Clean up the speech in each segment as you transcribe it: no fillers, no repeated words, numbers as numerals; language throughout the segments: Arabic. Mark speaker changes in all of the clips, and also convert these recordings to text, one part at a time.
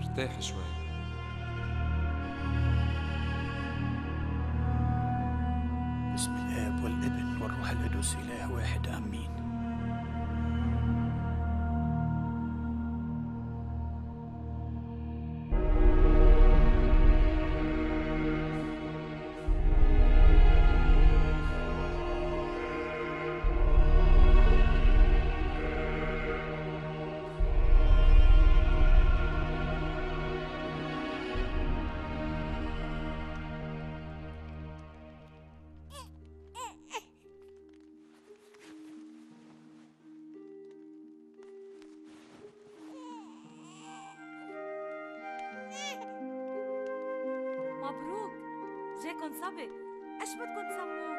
Speaker 1: ارتاح شوي.
Speaker 2: بسم الآب والابن والروح القدس إله واحد آمين.
Speaker 3: مبروك، جاكن صبي. ايش بدكن تسموه؟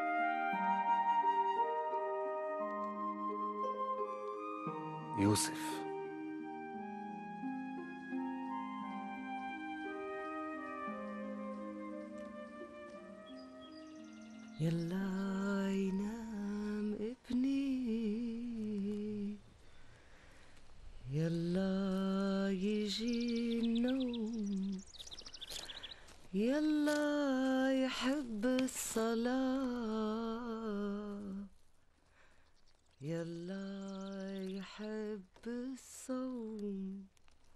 Speaker 4: يوسف.
Speaker 5: يلا ينام ابني، يلا يجي النوم، يلا يحب الصلاة، يلا يحب الصوم،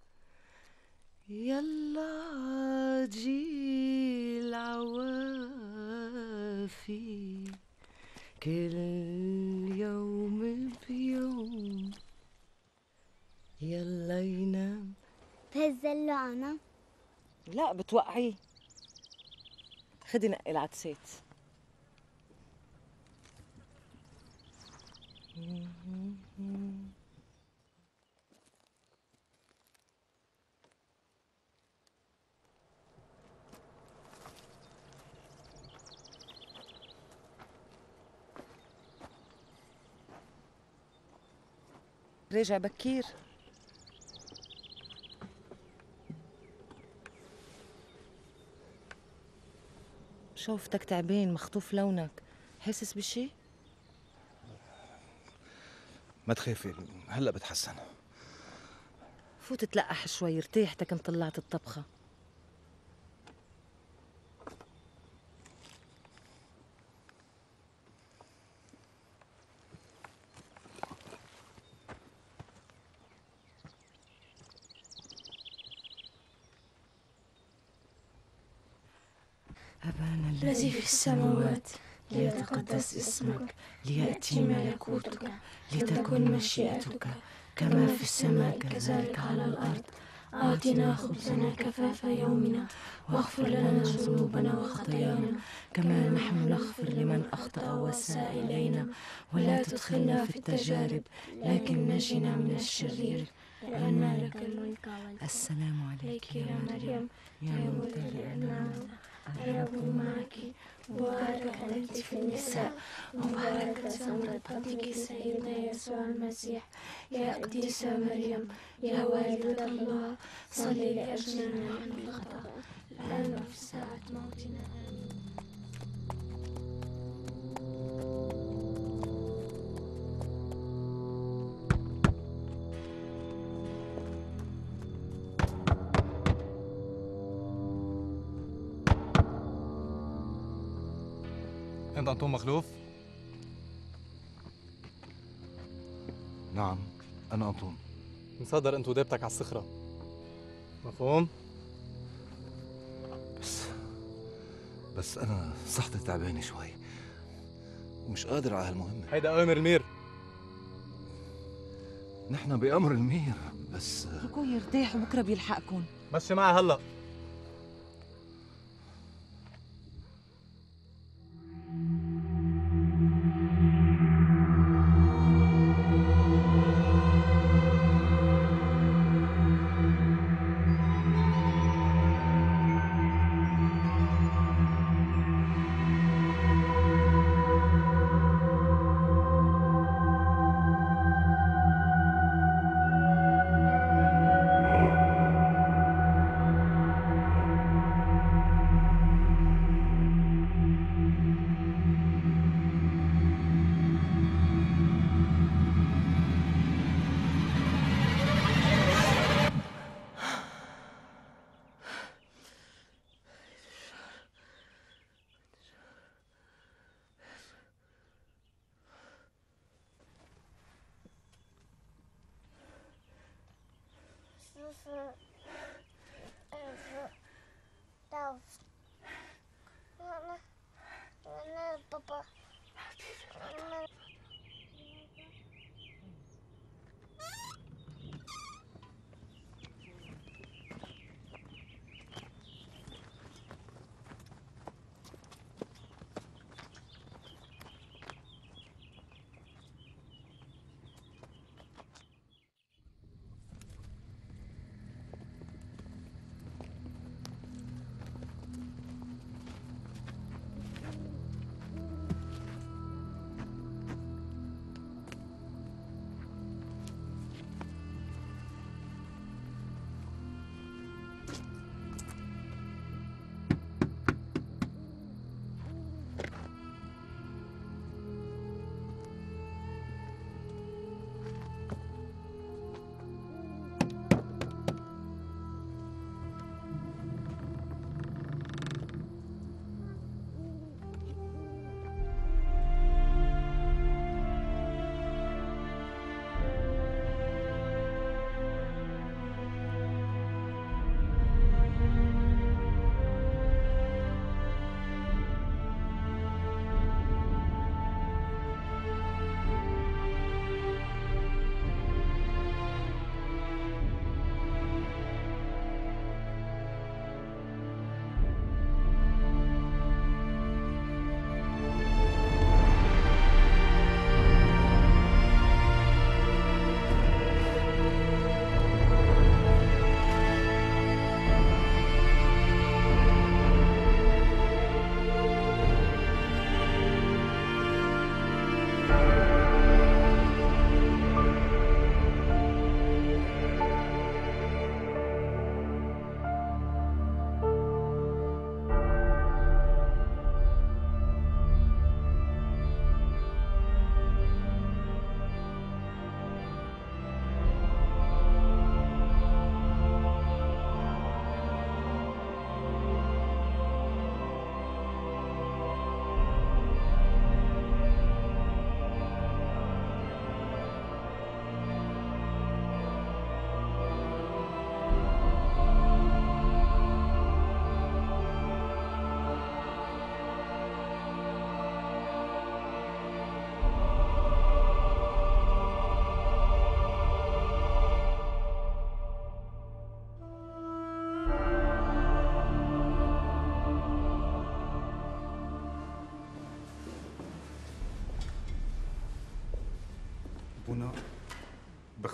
Speaker 5: يلا تجي العوافي كل يوم بيوم. يلا ينام.
Speaker 6: بهزله أنا؟
Speaker 5: لا بتوقعيه. خدي نقي العدسات. راجع بكير. شوفتك تعبان، مخطوف لونك، حاسس بشي؟
Speaker 4: ما تخافي، هلا بتحسن.
Speaker 5: فوت تلقح شوي، ارتاحتك ان طلعت الطبخة. أبانا
Speaker 7: الذي في السماوات ليتقدس اسمك، ليأتي ملكوتك، لتكن مشيئتك كما في السماء كذلك على الأرض. أعطنا خبزنا كفاف يومنا، واغفر لنا ذنوبنا وخطايانا كما نحن نغفر لمن أخطأ وساء إلينا، ولا تدخلنا في التجارب لكن نجنا من الشرير، لأن لك الملك.
Speaker 5: السلام عليك
Speaker 7: يا مريم
Speaker 5: يا
Speaker 7: ممتلئ النعمة، الرب معك، مباركة أنت في النساء، مباركة ثمرة بطنك سيدنا يسوع المسيح. يا قديسة مريم يا والدة الله، صلي لأجلنا نحن الخطأ الآن وفي ساعة موتنا آمين.
Speaker 1: انت انطون مخلوف؟
Speaker 4: نعم، أنا أنطون.
Speaker 1: مصدر انت ودابتك على الصخرة، مفهوم؟
Speaker 4: بس أنا صحتي تعبانة شوي ومش قادر على هالمهمة.
Speaker 1: هيدا أوامر المير.
Speaker 4: نحن بأمر المير، بس
Speaker 5: اتركوه يرتاح وبكره بيلحقكم.
Speaker 1: مشي معي هلا.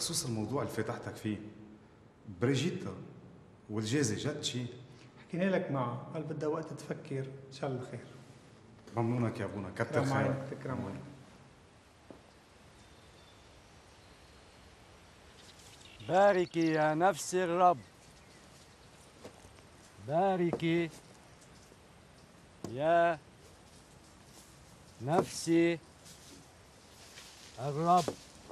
Speaker 8: بخصوص الموضوع اللي فتحتك فيه، بريجيتا والجازي جد شيء؟
Speaker 2: حكينا لك معه، قال بدها وقت تفكر، ان شاء الله خير.
Speaker 8: ممنونك يا ابونا، كتر
Speaker 2: تكرم
Speaker 8: خيرك.
Speaker 2: عينك، تكرم عينك.
Speaker 9: باركي يا نفس الرب، باركي يا نفسي الرب.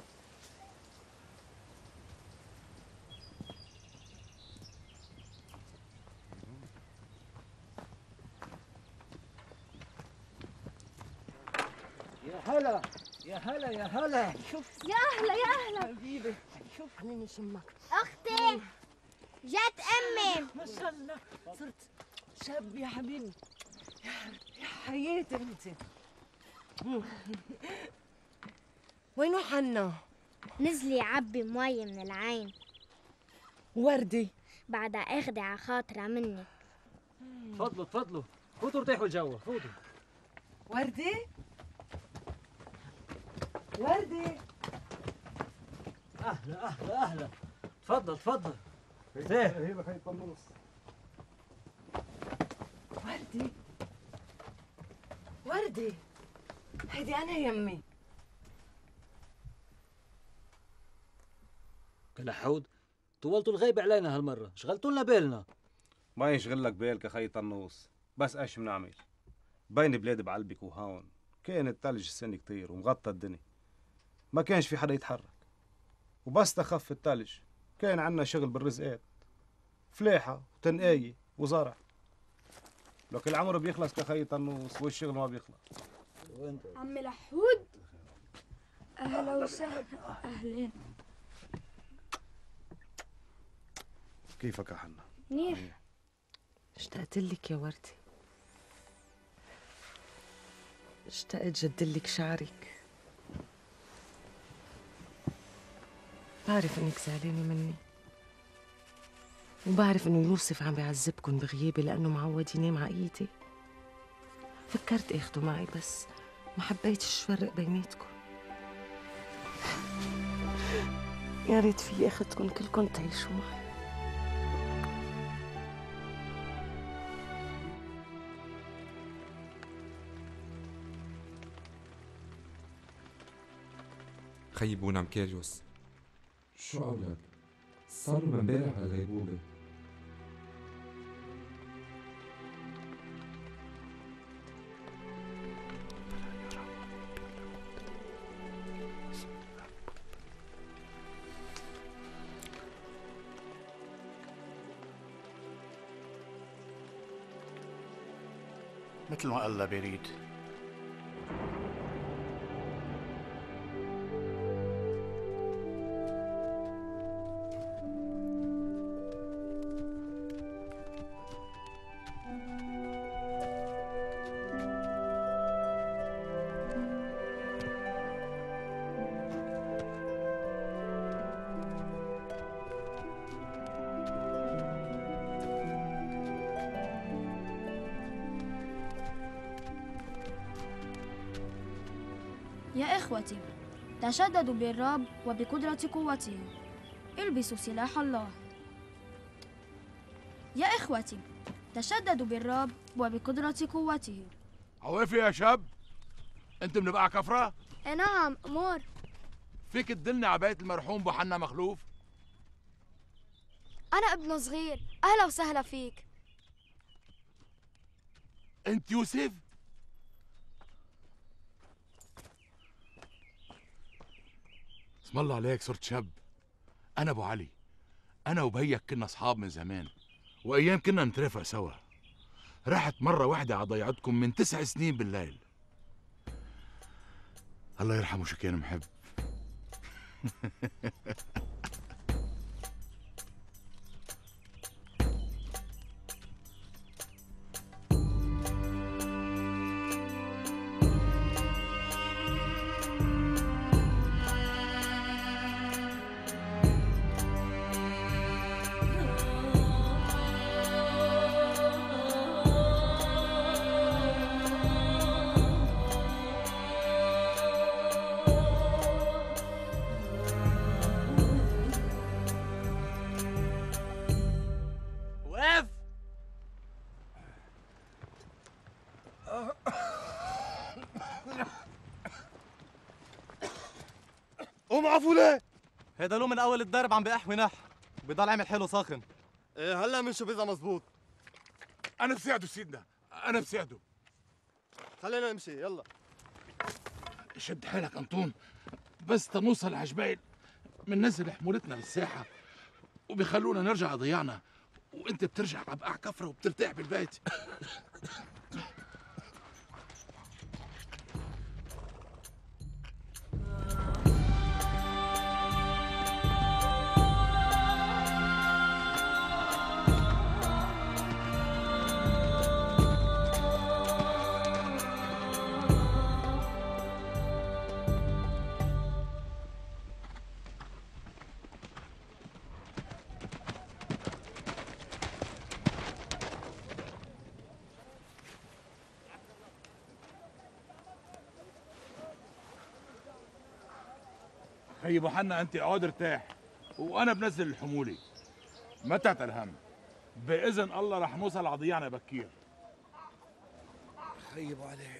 Speaker 9: يا هلا يا هلا يا هلا، شوف
Speaker 6: يا أهلا يا أهلا.
Speaker 7: حبيبي، شوف خليني شمك.
Speaker 6: أختي جت أمي.
Speaker 7: ما شاء الله صرت شاب يا حبيبي، يا حياتي انت. وينو حنا؟
Speaker 6: نزلي عبي مي من العين.
Speaker 7: وردي
Speaker 6: بعدها اخدي على خاطرها منك.
Speaker 9: تفضلوا تفضلوا، فوتوا ارتاحوا الجو، فوتوا.
Speaker 7: وردي وردي،
Speaker 9: اهلا اهلا اهلا، تفضل تفضل ارتاح.
Speaker 8: هي لك هي طنوس.
Speaker 7: وردي وردي، هيدي أنا يمي.
Speaker 9: كلحود، طولتوا الغيبة علينا هالمرة، شغلتوا لنا بالنا.
Speaker 8: ما يشغل لك بالك يا خي طنوس، بس ايش بنعمل؟ بين بلاد بعلبك وهون كان الثلج السنة كتير ومغطى الدنيا، ما كانش في حدا يتحرك، وبس تخف الثلج كان عنا شغل بالرزقات، فلاحة وتنقاية وزرع. لك العمر بيخلص كخي طنوس والشغل ما بيخلص.
Speaker 10: عم لحود، اهلا وسهلا. اهلين.
Speaker 8: كيفك يا حنا؟
Speaker 10: منيح.
Speaker 7: اشتقت لك يا وردي، اشتقت جدلك شعرك. بعرف انك زعلانة مني، وبعرف انه يوسف عم بيعذبكن بغيابي لانه معود ينام على ايدي. فكرت اخده معي بس ما حبيتش فرق بيناتكم. يا ريت في اخدكن كلكن تعيشوا معي.
Speaker 11: خيي بونا مكاجوس، شو قولك؟ صار له من امبارح بالغيبوبة.
Speaker 2: مثل ما الله بيريد.
Speaker 10: يا إخوتي، تشددوا بالرب وبقدرة قوته، البسوا سلاح الله. يا إخوتي، تشددوا بالرب وبقدرة قوته.
Speaker 12: عوافي يا شاب، انت من بقى كفرة؟
Speaker 10: نعم أمور.
Speaker 12: فيك تدلني على بيت المرحوم بوحنا مخلوف؟
Speaker 10: أنا ابن صغير، أهلا وسهلا فيك.
Speaker 12: انت يوسف؟ اسم الله عليك، صرت شاب. انا ابو علي، انا وبيك كنا اصحاب من زمان، وايام كنا نترافق سوا. رحت مره واحده على ضيعتكم من 9 سنين بالليل. الله يرحمه شو كان محب. معفو ليه؟
Speaker 1: هيدا له من اول الدرب عم بيقحوي نح، بضل عامل حاله ساخن.
Speaker 13: ايه هلا بنشوف اذا مزبوط.
Speaker 12: انا بساعده سيدنا، انا بساعده.
Speaker 13: خلينا نمشي يلا.
Speaker 12: شد حيلك انطون، بس تنوصل عجبايل مننزل حمولتنا بالساحه وبيخلونا نرجع ضيعنا، وانت بترجع على بقع كفره وبترتاح بالبيت. خي ابو حنا انت اقعد ارتاح وانا بنزل الحمولي، ما تعتل هم، باذن الله رح نوصل على ضيعنا بكير.
Speaker 4: خي ابو علي،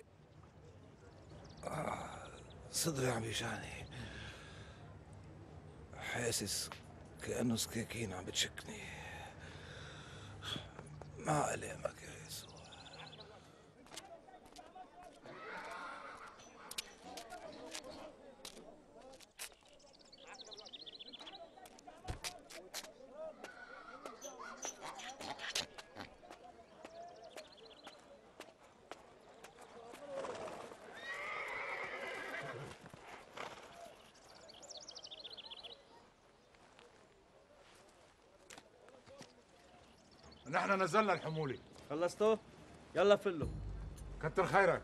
Speaker 4: صدري عم يوجعني، حاسس كأنه سكاكين عم بتشكني. مع ألامك يا يسوع.
Speaker 12: نحن نزلنا الحمولي.
Speaker 13: خلصتوا؟ يلا فلوا.
Speaker 12: كتر خيرك.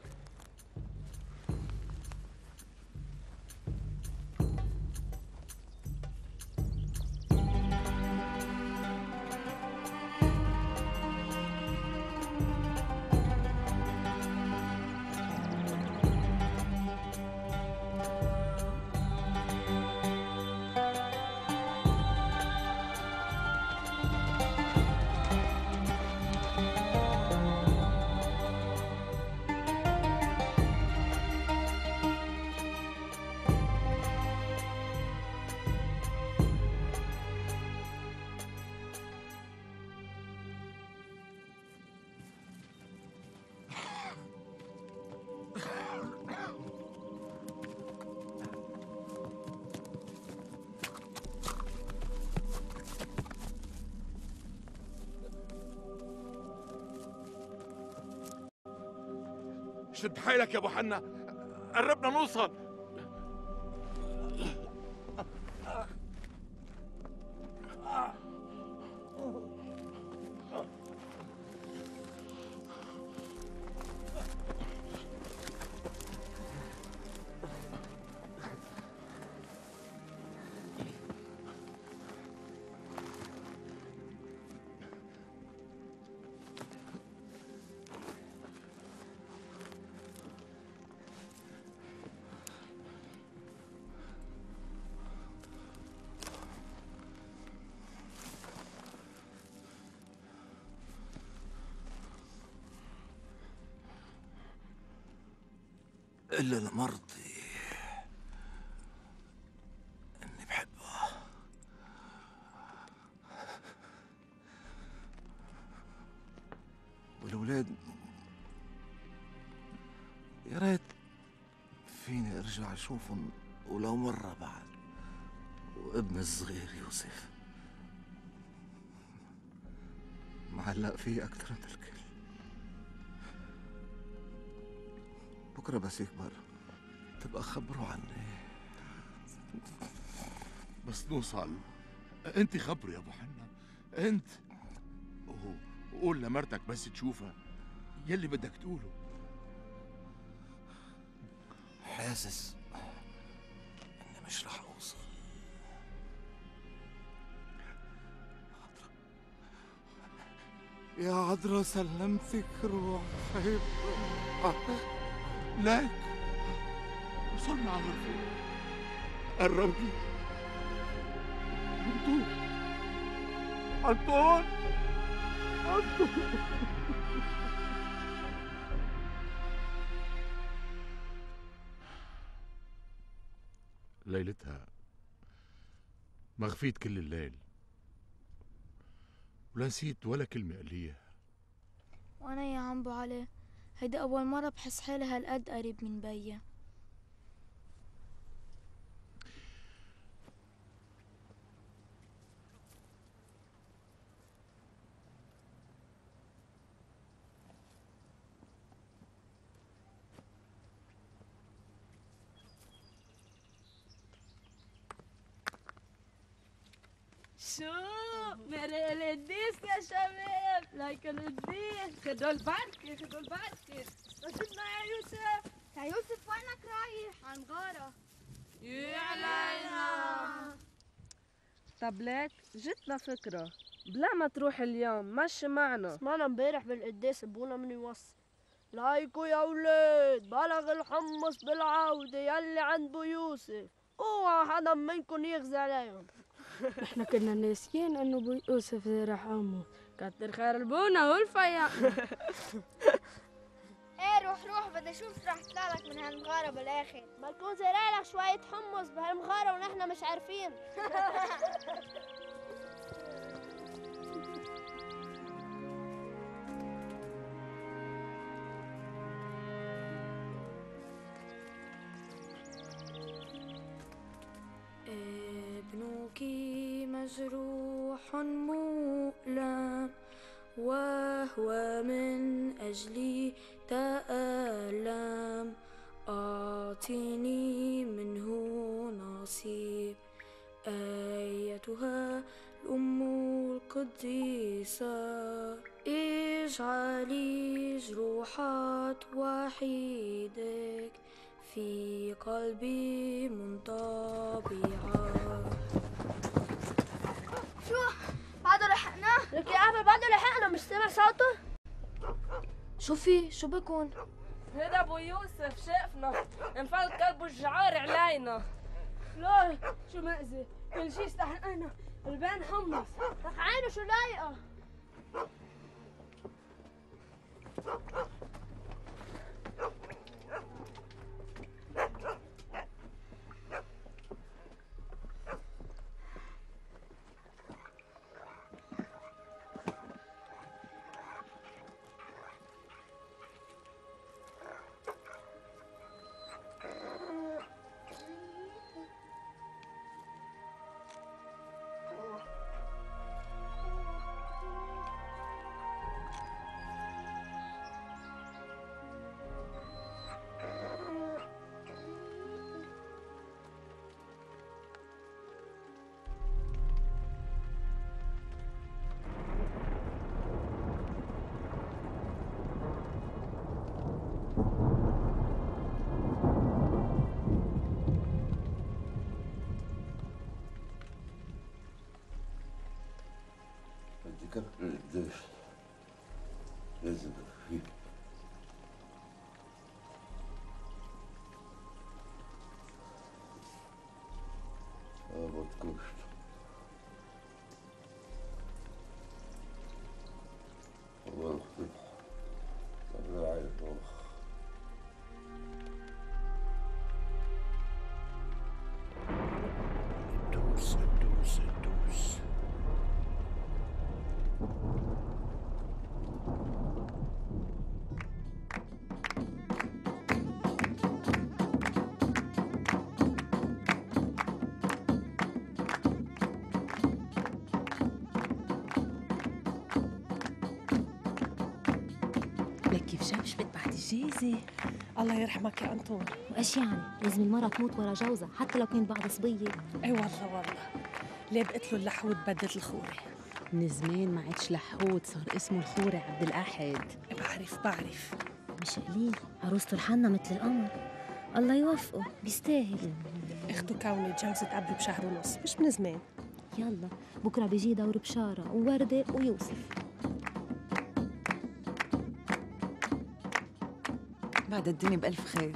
Speaker 12: شد حيلك يا ابو حنا، قربنا نوصل.
Speaker 4: إلا المرضي إني بحبه. والولاد يا ريت فيني أرجع أشوفهم ولو مرة بعد، وابن الصغير يوسف معلق فيه أكثر من الكل. بكرة بس يكبر تبقى خبره عني.
Speaker 12: بس نوصل انت خبره يا ابو حنا، انت وقول لمرتك بس تشوفها يلي بدك تقوله.
Speaker 4: حاسس اني مش رح اوصل.
Speaker 12: يا عذرا سلمتك روحي. لك وصلنا على الغرفة. قربي أنطون، أنطون، أنطون. ليلتها مغفيت كل الليل ولا نسيت ولا كلمة قال لي.
Speaker 10: وانا يا عم ابو علي هيدي اول مرة بحس حالي هالقد قريب من بيا.
Speaker 7: شو مرق القديس يا شباب، ليك القديس. خدوا البركة خدوا البركة. رشدنا يا يوسف.
Speaker 6: يا يوسف وينك رايح؟ عن غارة.
Speaker 7: يا علينا. طب ليك جتنا فكرة، بلا ما تروح اليوم مشي معنا.
Speaker 14: سمعنا امبارح بالقداس ابونا من يوصي لايكو يا ولاد بلغ الحمص بالعودة يلي عند بو يوسف، اوعى حدا منكم يغزى عليهم.
Speaker 7: احنا كنا ناسيين انه بو يوسف راح امه. كتر خير البونا والفيا.
Speaker 6: ايه روح بدي اشوف رح يطلع لك من هالمغارة بالاخر.
Speaker 14: ما تكون زرع لك شوية حمص بهالمغارة ونحن مش عارفين.
Speaker 10: ابنك مجروح مؤلم وهو من أجلي تألم، أعطيني منه نصيب أيتها الأم القديسة. اجعلي جروحات وحيدك في قلبي منطبعة.
Speaker 6: شو بعده لحقناه؟
Speaker 14: لك يا عفا بعده لحقنا، مش سامع صوته؟
Speaker 10: شو في؟ شو بكون؟
Speaker 7: هذا ابو يوسف شافنا انفلت كلبه الجعار علينا.
Speaker 14: لا شو مأذي، كل شي استحقنا، البان حمص رح عينه شو لايقة.
Speaker 4: القداس لازم فيه. بطكوش الله يخطف الله عارف
Speaker 2: الدوس الدوس الدوس.
Speaker 5: لك كيف شبشبت بعد الجيزة.
Speaker 15: الله يرحمك يا أنطور.
Speaker 16: وإيش يعني؟ لازم المرة تموت ورا جوزها حتى لو كانت بعد صبية.
Speaker 15: اي والله ليه بقتلوا اللحود بدت الخوري.
Speaker 5: من زمان ما عادش لحود، صار اسمه الخوري عبد الأحد.
Speaker 15: بعرف
Speaker 16: مش قليل، عروسته الحنة مثل القمر. الله يوفقه، بيستاهل.
Speaker 15: اخته كوني تجوزت قبل بشهر ونص، مش من زمان.
Speaker 16: يلا بكره بيجي دور بشارة ووردة ويوسف.
Speaker 17: بعد الدنيا بألف خير.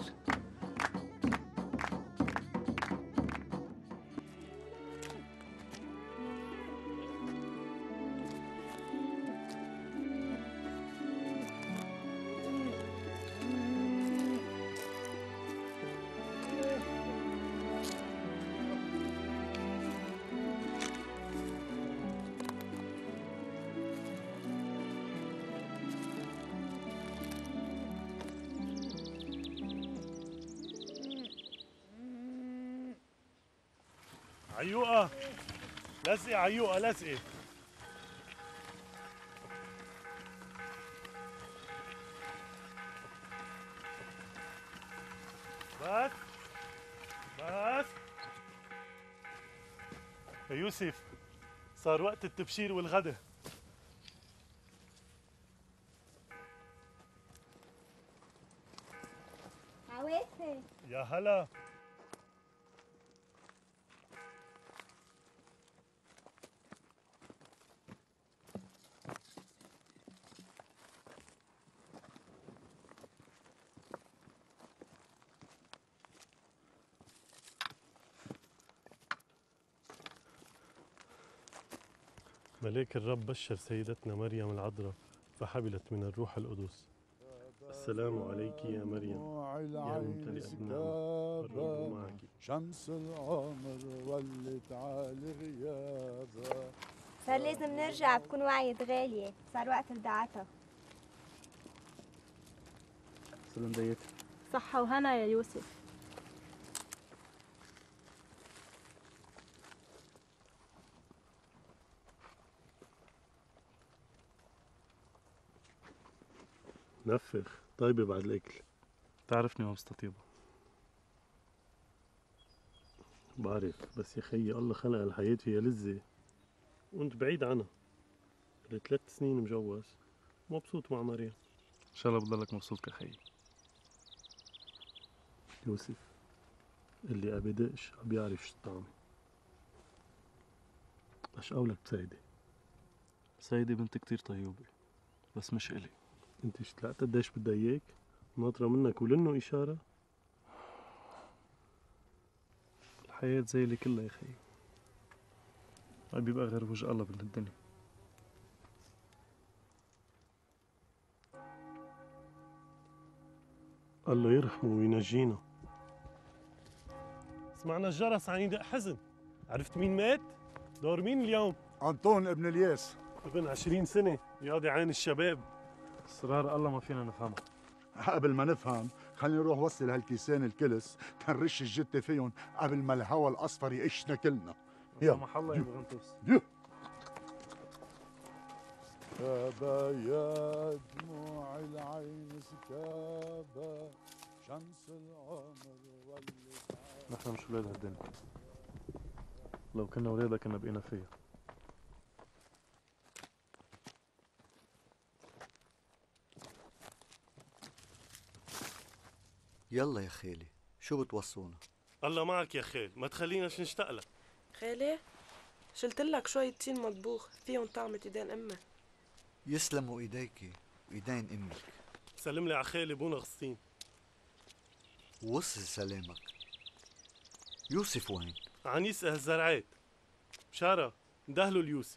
Speaker 18: عيوقة لزقي، عيوقة لزقي. بس بس يا يوسف، صار وقت التبشير والغدا.
Speaker 6: عوافي
Speaker 18: يا هلا. ملاك الرب بشر سيدتنا مريم العذراء فحبلت من الروح القدس. السلام عليك يا مريم يا ممتلئة بالنعمة، الرب معك.
Speaker 19: شمس العمر ولت على غيابها.
Speaker 6: صار لازم نرجع، بكون وعيت غالية، صار وقت رداعتها.
Speaker 13: سلام ديتي.
Speaker 14: صحة وهنا يا يوسف.
Speaker 18: نفخ طيبة بعد الأكل.
Speaker 13: تعرفني ومستطيبة.
Speaker 18: بعرف، بس يا خيي الله خلق الحياة فيها لذة وانت بعيد عنها. لي 3 سنين مجوز، مبسوط مع مريم.
Speaker 13: إن شاء الله بضلك مبسوط كخيي.
Speaker 18: يوسف، اللي أبدأش بيعرف شو الطعمة. مش قولك بسيدة.
Speaker 13: سيدة بنت كتير طيوبة، بس مش إلي.
Speaker 18: انت اشتلقت قديش بدها اياك؟ ناطرة منك ولنه إشارة؟
Speaker 13: الحياة زي اللي كلها يا خيي، ما بيبقى غير وجه الله من الدنيا.
Speaker 18: الله يرحمه وينجينا. سمعنا الجرس عن يدق حزن. عرفت مين مات؟ دور مين اليوم؟
Speaker 19: أنطون ابن الياس.
Speaker 18: ابن 20 سنة، ياضي عين الشباب.
Speaker 13: أسرار الله ما فينا نفهمها.
Speaker 19: قبل ما نفهم خلينا نروح وصل هالكيسان الكلس تنرش الجتة فيهم قبل ما الهوا الأصفر يقشنا كلنا.
Speaker 13: يلا محله يا بغنطوس.
Speaker 19: سكابة يا دموع العين سكابة شمس العمر ولت.
Speaker 13: نحن مش ولاد هالدنيا، لو كنا ولادها كنا بقينا فيها.
Speaker 20: يلا يا خالي، شو بتوصونا؟
Speaker 18: الله معك يا خال، ما تخليناش نشتاق لك.
Speaker 21: خالي، شلتلك شوية تين مطبوخ فيهم طعمة ايدين امك.
Speaker 20: يسلموا ايديكي وايدين امك.
Speaker 18: سلم لي على خالي ابونا غسطين.
Speaker 20: وصل سلامك. يوسف وين؟
Speaker 18: عن يسقى الزرعات. بشارة اندهلوا ليوسف.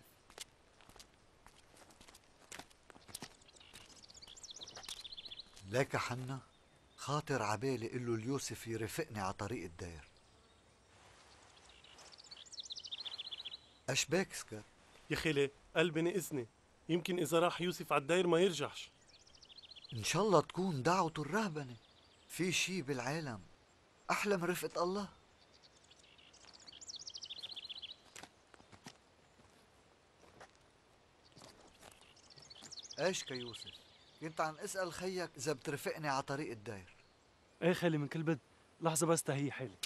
Speaker 20: لك حنا خاطر عبالي قله ليوسف يرافقني على طريق الدير. اشباك سكت؟
Speaker 18: يا خالي قلبي اذني، يمكن اذا راح يوسف على الدير ما يرجعش.
Speaker 20: ان شاء الله تكون دعوته الرهبنه. في شي بالعالم احلى من رفقة الله. ايش كيوسف؟ كنت عم اسأل خيك اذا بترافقني على طريق الدير.
Speaker 13: ايه خالي من كل بد، لحظة بس تهي حالي.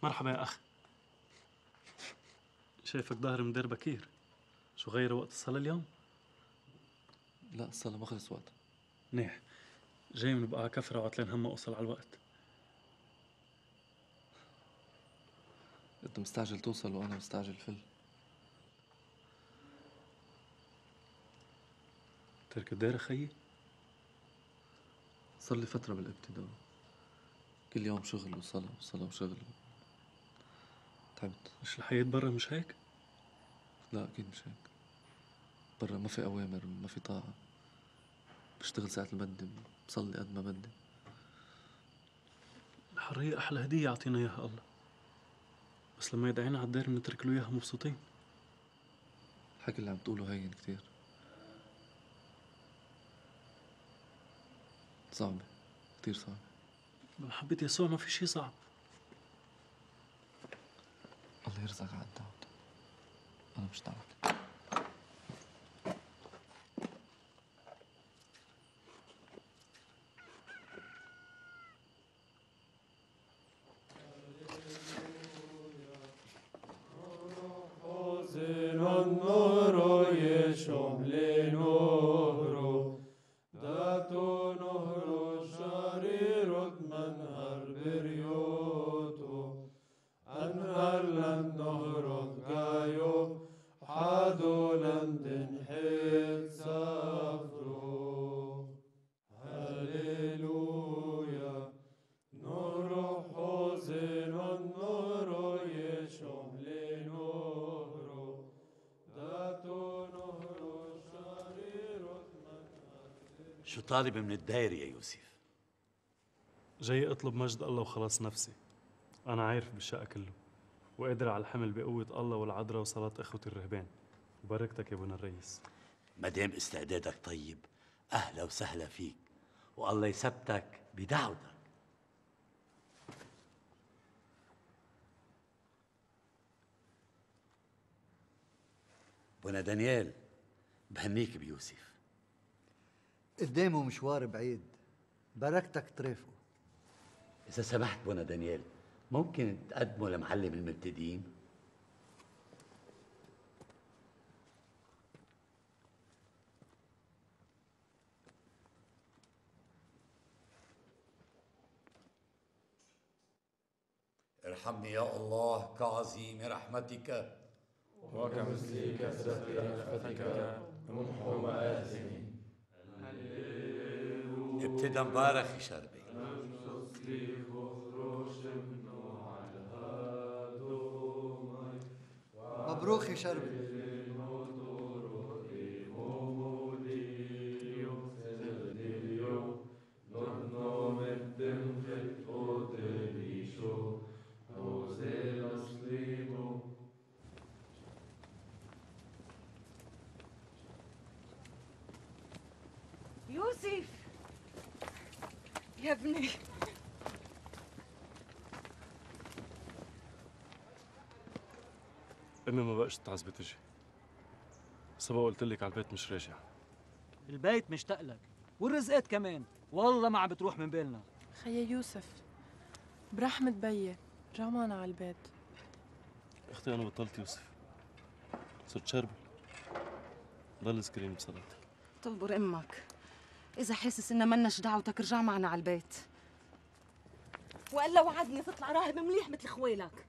Speaker 13: مرحبا يا أخ. شايفك ظاهر مدير بكير. شو غير وقت الصلاة اليوم؟
Speaker 3: لا الصلاة ما خلص وقتها.
Speaker 13: منيح. جاي من بقى كفرة وعطلان هم أوصل على الوقت.
Speaker 3: أنت مستعجل توصل وأنا مستعجل فل.
Speaker 13: ترك الدير خيي؟
Speaker 3: صار لي فترة بالابتداء، كل يوم شغل وصلاة وصلاة وشغل. تعبت.
Speaker 13: مش الحياة برا مش هيك؟
Speaker 3: لا أكيد مش هيك. برا ما في أوامر، ما في طاعة. بشتغل ساعة اللي بدي، بصلي قد ما بدي.
Speaker 13: الحرية أحلى هدية يعطينا إياها الله، بس لما يدعينا على الدير بنترك له إياها مبسوطين.
Speaker 3: الحكي اللي عم تقوله هين كتير. صعبة، كتير صعبة.
Speaker 13: بمحبة يسوع ما في شي صعب.
Speaker 3: الله يرزقك على الدعوة. أنا مش دعوتك.
Speaker 22: شو طالب من الداير يا يوسف؟
Speaker 13: جاي اطلب مجد الله وخلاص نفسي. انا عارف بالشقة كله وقادر على الحمل بقوة الله والعذراء وصلاة اخوتي الرهبان. وبركتك يا ابونا الرئيس.
Speaker 22: ما دام استعدادك طيب اهلا وسهلا فيك، والله يثبتك بدعوتك. بونا دانيال، بهنيك بيوسف.
Speaker 20: قدامه مشوار بعيد، بركتك ترافقه.
Speaker 22: إذا سمحت بونا دانيال، ممكن تقدمه لمعلم المبتدئين؟ ارحمني يا الله كعظيم رحمتك
Speaker 23: وكمثل كثرة رأفتك امحو مآثمي.
Speaker 22: ابتدى مبارك شربي.
Speaker 20: مبروك يا شربي.
Speaker 5: يوسف يا ابني،
Speaker 13: امي ما بقاش تعذبي تجي. سبق قلت لك على البيت مش راجع.
Speaker 9: البيت مشتاق لك والرزقات كمان، والله ما عم بتروح من بالنا.
Speaker 21: خيي يوسف، برحمة بيي رجع معنا على البيت.
Speaker 13: اختي انا بطلت يوسف، صرت شربي. ضل اذكريني بصلاتك.
Speaker 5: تنظر امك، اذا حاسس ان مناش دعوتك ارجع معنا على البيت، والا وعدني تطلع راهب مليح مثل خوالك.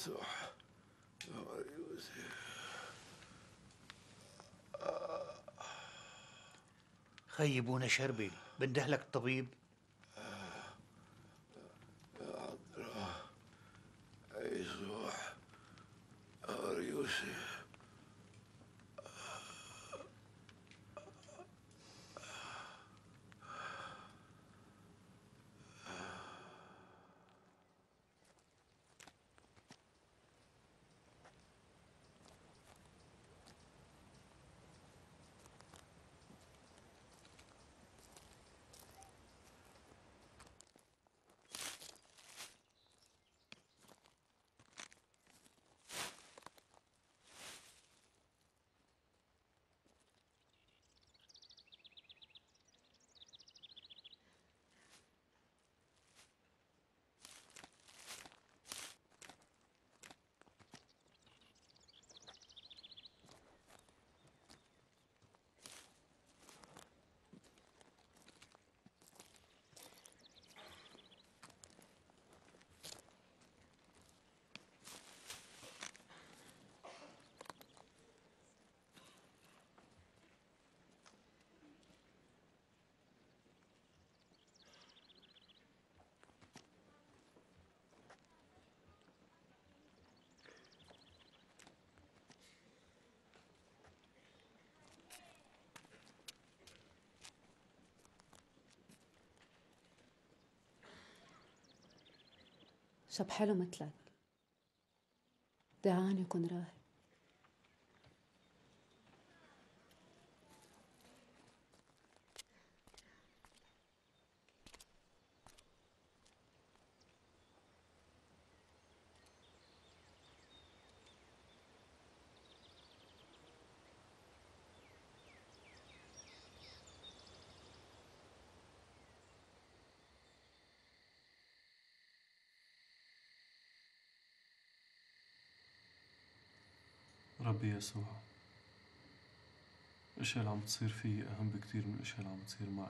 Speaker 1: يسوع يا يوسف.
Speaker 2: خيبونا شربل، بنده لك الطبيب.
Speaker 1: يا عذراء يسوع يا يوسف.
Speaker 8: شب حلو مثلك، دعاني كن راهب.
Speaker 13: ربي يسوع، الاشياء اللي عم تصير فيي اهم بكتير من الاشياء اللي عم تصير معي.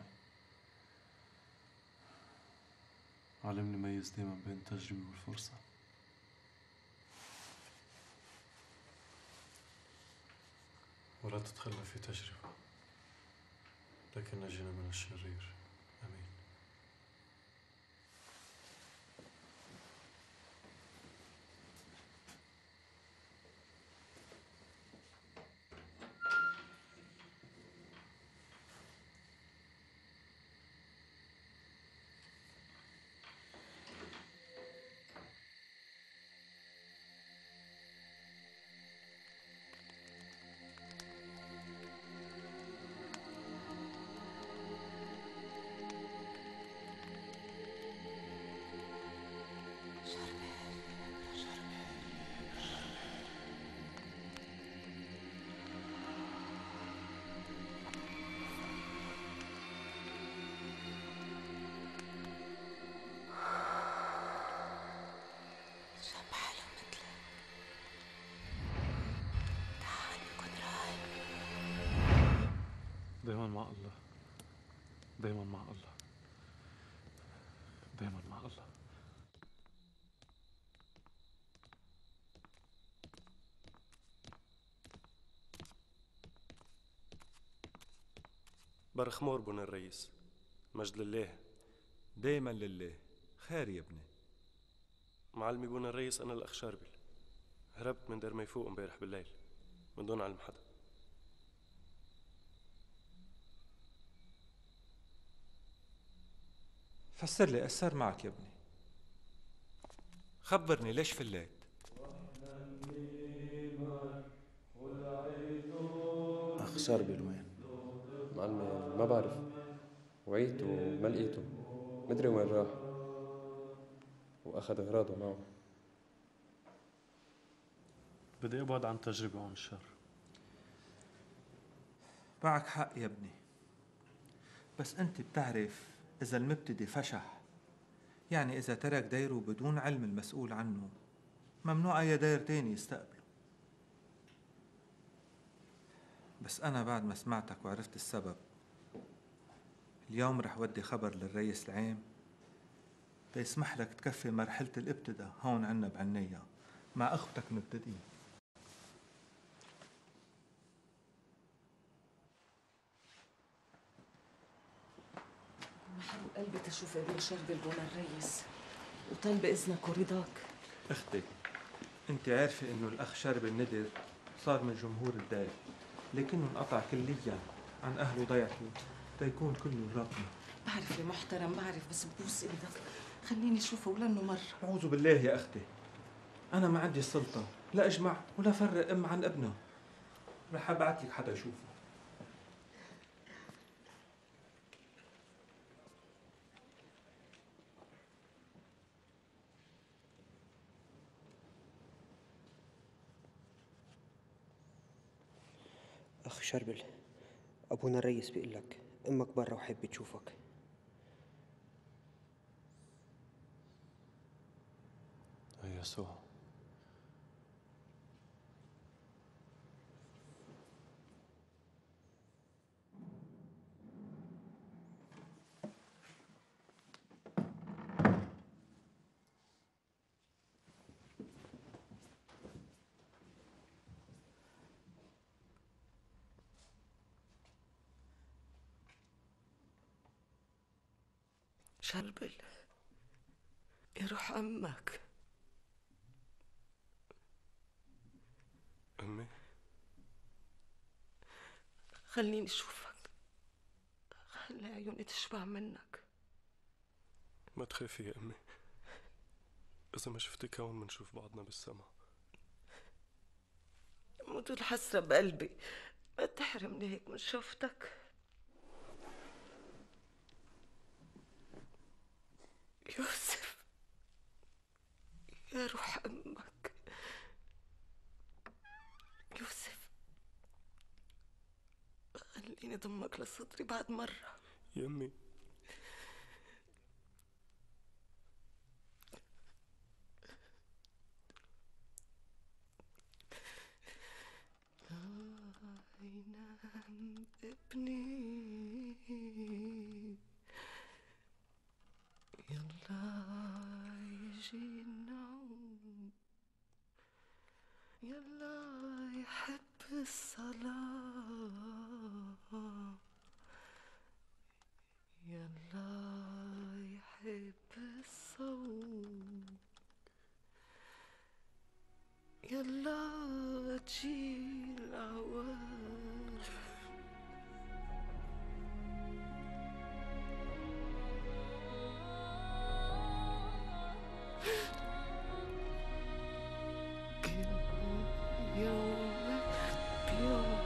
Speaker 13: علمني ميز دايما بين التجربة والفرصة. ولا تدخلنا في تجربة، لكن نجينا من الشرير. امين. دايما مع الله، دايما مع الله، دايما مع الله.
Speaker 11: برخمور بن الرئيس، مجد لله.
Speaker 24: دايما لله. خير يا ابني.
Speaker 11: معلمي بن الرئيس، أنا الأخ شاربل. هربت من دير ميفوق امبارح بالليل من دون علم حدا.
Speaker 24: فسر لي، أثر معك يا ابني. خبرني ليش فليت؟
Speaker 11: أخ شاربل وين؟ معلمي ما بعرف، وعيته وما لقيته، مدري وين راح، وأخذ أغراضه معه.
Speaker 13: بدي أبعد عن تجربة وعن الشر.
Speaker 24: معك حق يا ابني، بس أنت بتعرف إذا المبتدي فشح، يعني إذا ترك ديره بدون علم المسؤول عنه، ممنوع أي دير تاني يستقبله. بس أنا بعد ما سمعتك وعرفت السبب، اليوم رح ودي خبر للرئيس العام تيسمح لك تكفي مرحلة الابتداء هون عنا بعنية مع أختك نبتدي.
Speaker 5: محروق قلبي تشوف ابن شربل بونا الريس وطالب إذنك ورضاك.
Speaker 24: أختي، أنت عارفة إنه الأخ شربل ندر صار من جمهور الدار، لكنه انقطع كليا عن أهله ضيعته تيكون كله راقنا.
Speaker 5: بعرف يا محترم بعرف، بس ببوس ايدك خليني اشوفه ولانه مرة.
Speaker 24: أعوذ بالله يا أختي، أنا ما عندي السلطة لا أجمع ولا فرق أم عن ابنها. رح أبعت لك حدا يشوفه.
Speaker 4: أخ شربل، أبونا الريس بيقول لك أمك برا وحابة تشوفك.
Speaker 18: يا يسوع،
Speaker 5: شربل يروح أمك.
Speaker 18: أمي،
Speaker 5: خليني أشوفك، خلي عيوني تشبع منك.
Speaker 18: ما تخافي يا أمي، إذا ما شفتك هون منشوف بعضنا بالسما.
Speaker 5: موت الحسرة بقلبي، ما تحرمني هيك من شوفتك. يوسف يا روح أمك، يوسف خليني ضمك لصدري بعد مرة.
Speaker 18: يا أمي،
Speaker 5: ينام ابني يلا يجي النوم، يلا يحب الصلاة، يلا يحب الصوم، يلا تجي العوام. يوم بيوم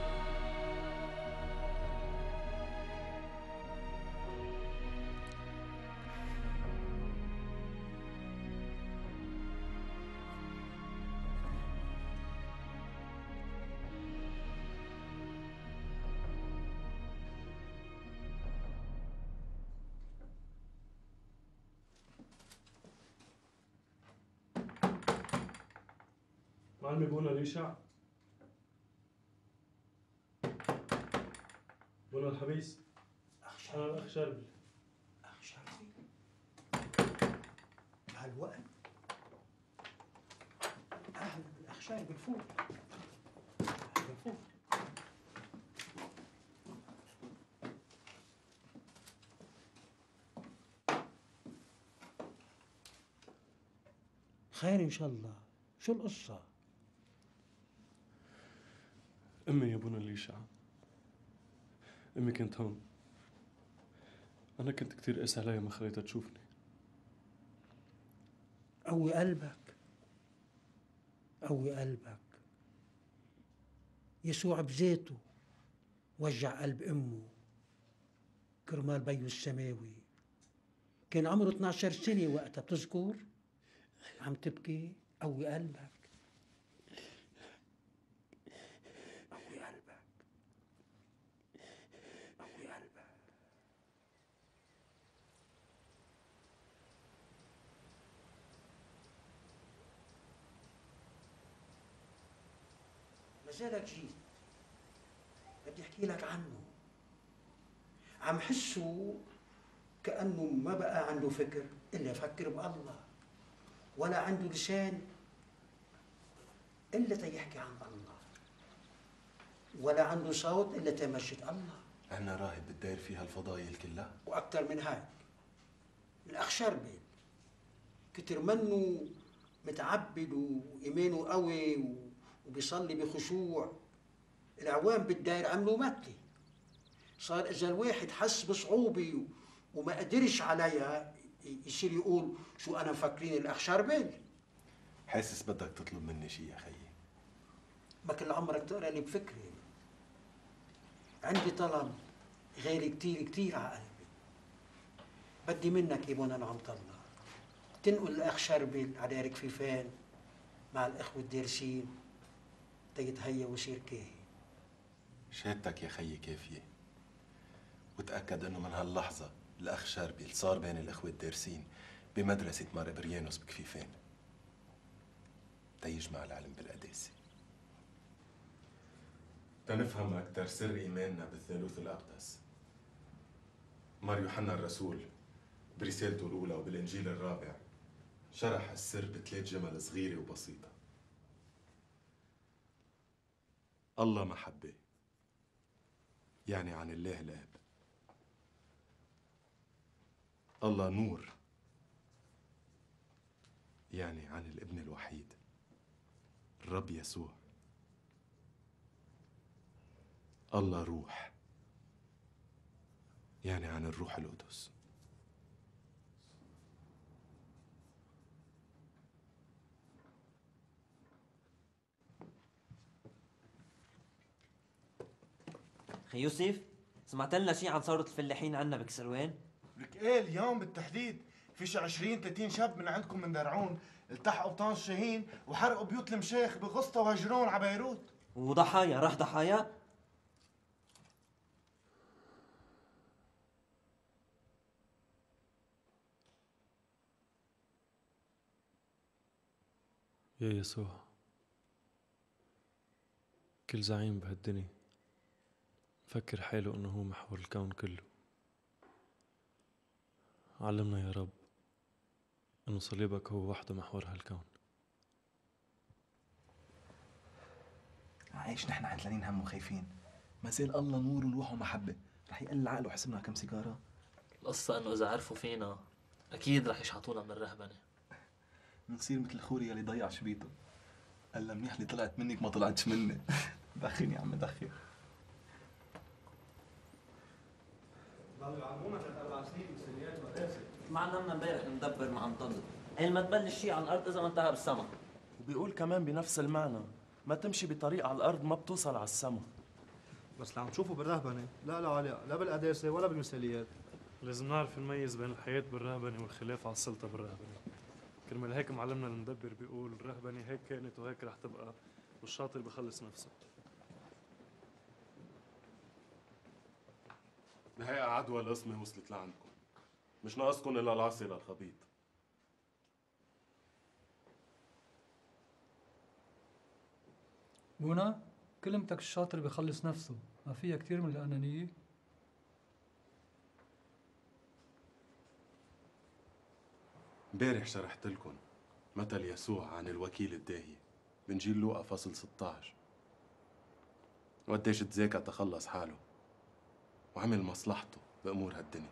Speaker 13: معلمي بونا ليشع، بونا الحبيس، أنا الأخ شربل.
Speaker 2: أخ شربل بهالوقت؟ أهلا بالأخ شربل، فوت. أهلا، فوت. خير إن شاء الله، شو القصة؟
Speaker 18: أمي يا بونا ليشع، أمي كنت هون. أنا كنت كتير قاسي عليها ما خليتها تشوفني.
Speaker 2: قوي قلبك، قوي قلبك. يسوع بذاته وجع قلب أمه كرمال بيو السماوي. كان عمره 12 سنة وقتها، بتذكر؟ عم تبكي. قوي قلبك، قوي قلبك، قوي قلبك. مازالك جيت، بدي احكي لك عنه. عم حسه كأنه ما بقى عنده فكر إلا يفكر بالله، ولا عنده لسان إلا تيحكي عن الله، ولا عنده صوت إلا تمجد الله.
Speaker 7: عنا راهب بتداير فيها الفضايل كلها،
Speaker 2: وأكثر من هيك. الأخ شربل كتر منه متعبد وإيمانه قوي وبيصلي بخشوع، العوام بالداير عملوا متلي. صار إذا الواحد حس بصعوبة وما قدرش عليها يصير يقول شو أنا مفكرين الأخ شربل.
Speaker 7: حاسس بدك تطلب مني شيء يا خيي.
Speaker 2: ما كل عمرك تقرا لي بفكري. عندي طلب غالي كتير كتير على قلبي. بدي منك يا ابونا نعمة الله تنقل الأخ شربل على ركفيفان مع الإخوة الدارسين تيتهيأ ويصير كاهن.
Speaker 7: شهادتك يا خيي كافية، وتأكد انه من هاللحظة الأخ شربل صار بين الإخوة الدارسين بمدرسة مار إبريانوس بكفيفان تيجمع العلم بالقداسة. تنفهم أكثر سر إيماننا بالثالوث الأقدس. مار يوحنا الرسول برسالته الأولى وبالإنجيل الرابع شرح السر بثلاث جمل صغيرة وبسيطة. الله محبة، يعني عن الله الآب. الله نور، يعني عن الابن الوحيد الرب يسوع. الله روح، يعني عن الروح القدس.
Speaker 10: خي يوسف، سمعت لنا شيء عن ثورة الفلاحين عنا بكسروان؟
Speaker 12: لك ايه اليوم بالتحديد في شي 20-30 شاب من عندكم من درعون التحقوا بطان شاهين وحرقوا بيوت المشايخ بغسطة وهجرون على بيروت.
Speaker 10: وضحايا راح ضحايا؟
Speaker 13: يا يسوع، كل زعيم بهالدنيا فكر حاله انه هو محور الكون كله. علمنا يا رب انه صليبك هو وحده محور هالكون.
Speaker 3: عايش نحن عتلانين هم وخايفين، ما زال الله نور وروح ومحبة، رح يقل العقل وحسبنا كم سيجارة.
Speaker 15: القصة انه اذا عرفوا فينا اكيد رح يشحطونا من الرهبنة.
Speaker 3: منصير مثل خوري يلي ضيع شبيته. قال منيح لي طلعت منك ما طلعتش مني. دخن يا عم دخن.
Speaker 12: ضلوا يعلمونا 3-4 سنين مسليات مدرسة.
Speaker 10: معنا من امبارح ندبر مع مطلب، قال ما تبلش شيء على الارض اذا ما انتهى بالسما.
Speaker 25: وبيقول كمان بنفس المعنى ما تمشي بطريق على الارض ما بتوصل على السما.
Speaker 12: بس اللي عم تشوفوا بالرهبنه لا له علاقه لا بالقداسه ولا بالمثاليات.
Speaker 13: لازم نعرف نميز بين الحياة بالرهبنة والخلاف على السلطة بالرهبنة. كرمال هيك معلمنا المدبر بيقول الرهبنة هيك كانت وهيك رح تبقى، والشاطر بخلص نفسه.
Speaker 7: نهاية عدوى القسمة وصلت لعندكم، مش ناقصكم إلا العصي للخبيط.
Speaker 26: بونا، كلمتك الشاطر بخلص نفسه، ما فيها كثير من الأنانية؟
Speaker 7: امبارح شرحت لكم مثل يسوع عن الوكيل الداهية بإنجيل لوقا فصل 16، وقديش تذاكى تخلص حاله وعمل مصلحته بأمور هالدنيا.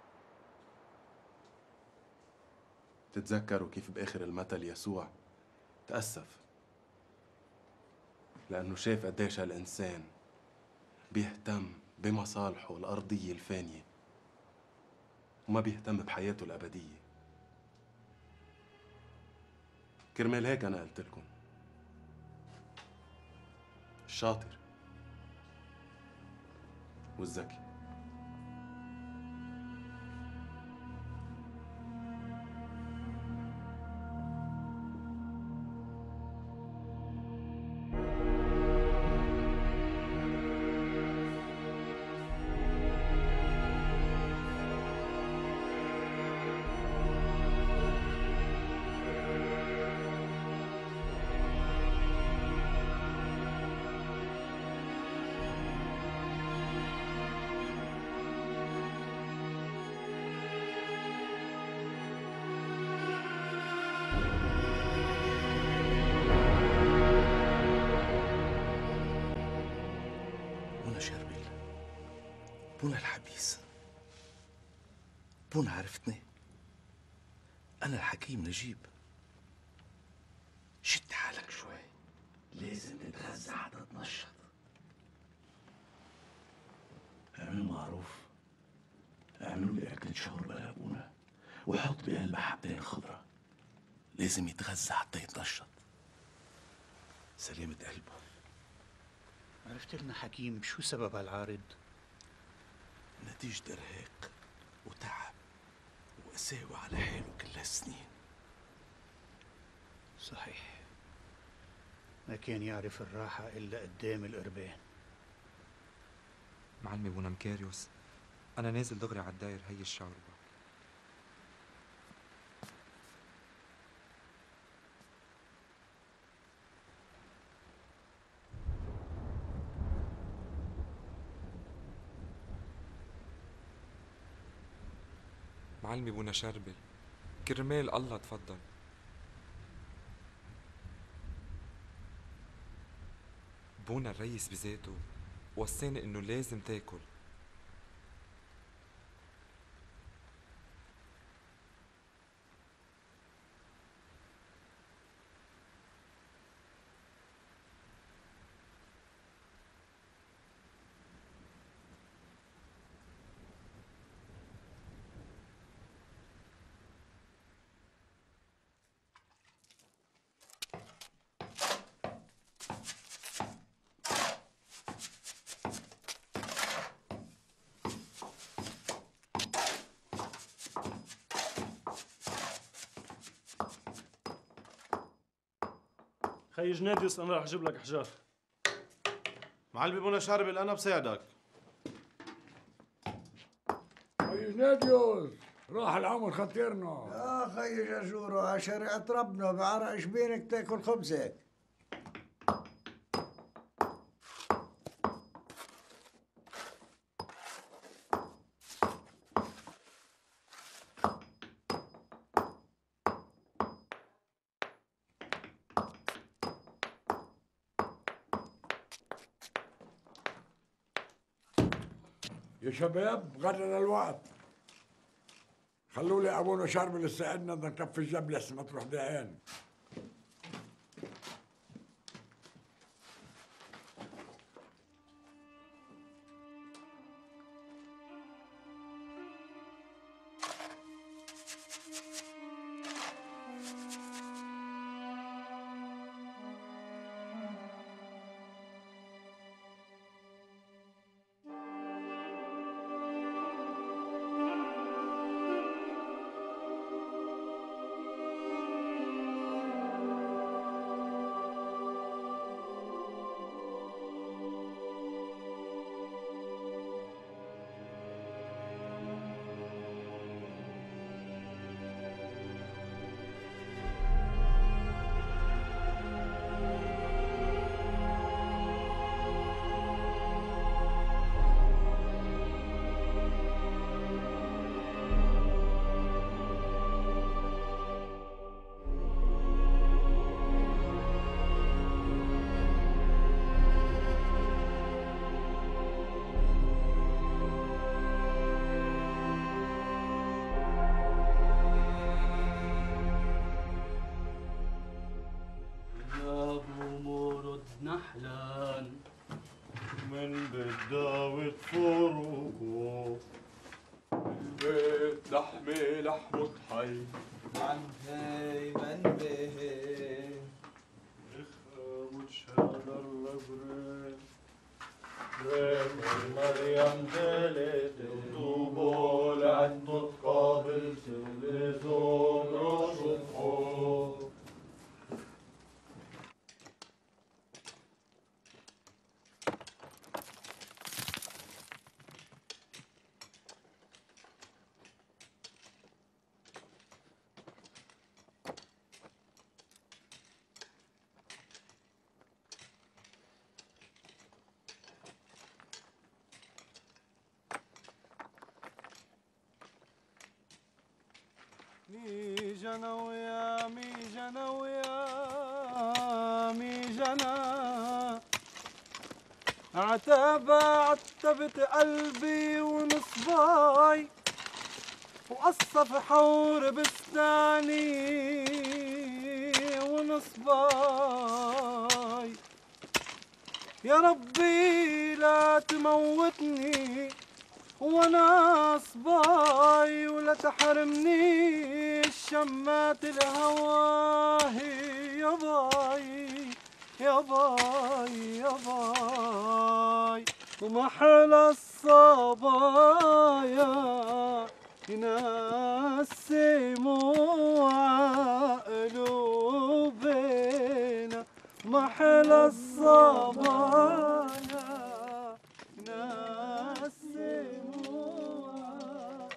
Speaker 7: تتذكروا كيف بآخر المثل يسوع تأسف لأنه شاف قديش هالإنسان بيهتم بمصالحه الأرضية الفانية وما بيهتم بحياته الأبدية. كرمال هيك أنا قلت لكم الشاطر والذكي
Speaker 25: بونا الحبيس، بونا عرفتني؟ أنا الحكيم نجيب. شد حالك شوي، لازم تتغذى حتى تنشط. اعملوا معروف، اعملوا لي أكلة شوربة لأبونا وحط بقلبها حبتين خضرة. لازم يتغذى حتى يتنشط. سلامة قلبه.
Speaker 6: عرفت لنا حكيم شو سبب هالعارض؟
Speaker 25: نتيجة إرهاق وتعب وقساوة على حاله كل هالسنين.
Speaker 6: صحيح، ما كان يعرف الراحة إلا قدام القربان.
Speaker 14: معلمي ابونا مكاريوس، أنا نازل دغري على الداير، هي الشوربة. معلمي ابونا شربل، كرمال الله تفضل. بونا الريس بذاته وصاني انه لازم تاكل.
Speaker 13: خي جناديوس انا راح اجيب لك حجار.
Speaker 12: معلمي بونا شربل انا بساعدك.
Speaker 16: خي جناديوس راح العمر خطيرنا.
Speaker 17: يا خي جزورو على شريعة ربنا بعرق شبينك تاكل خبزك.
Speaker 16: يا شباب غدا الوقت. خلوا لي ابونا شربل يساعدنا بدنا نكفي الجبل لسه ما تروح دعين.
Speaker 19: نحلان من بداوة فروقه البيت لحمة لحمة حي
Speaker 23: عن هي من به
Speaker 19: إخوة شهر الربرين مريم دلت وطوبوا لعندو تقابل سلزون رشفو
Speaker 23: ميجانا ويا ميجانا ويا ميجانا عتبت قلبي ونصباي وقصف حور بستاني ونصباي. يا ربي لا تموتني وانا صباي ولا تحرمني الشمات الهواهي يا باي يا باي يا باي. ومحلى الصبايا ينسموا قلوبنا. محلى الصبايا ينسموا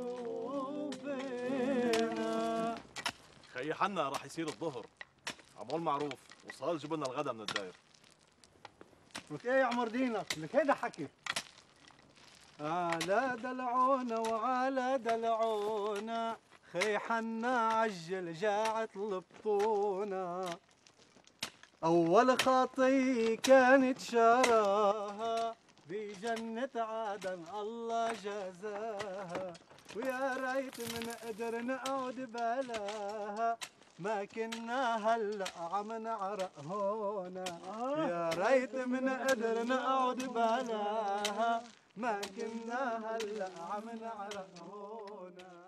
Speaker 23: قلوبنا.
Speaker 1: خي حنا رح يصير الظهر، عمول معروف وصال جيب لنا الغدا من الداير.
Speaker 23: لك ايه يا عمر دينك؟ لك هيدا حكي. على دلعونا وعلى دلعونا خي حنا عجل جاعت البطونة. أول خطي كانت شراها بجنة عدن الله جزاها. ويا ريت من قدر نقعد بلاها ما كنا هلا عم نعرق هونا. يا ريت من قدر نقعد بلاها ما كنا هلا عم نعرق هونا.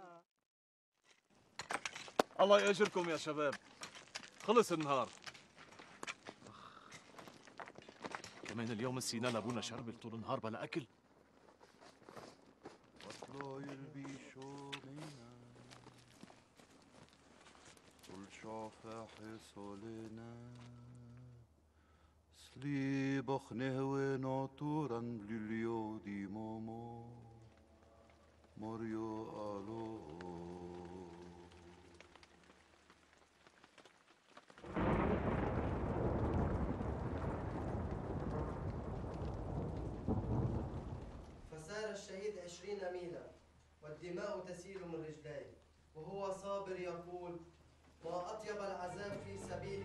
Speaker 1: الله يأجركم يا شباب، خلص النهار. كمان اليوم نسينا لابونا شربل طول النهار بلا أكل.
Speaker 8: Sliboch nehwe naturan blilio di momo Mario alo.
Speaker 9: فسار الشهيد 20 ميلا والدماء تسيل من رجليه وهو صابر يقول: ما أطيب العذاب في سبيل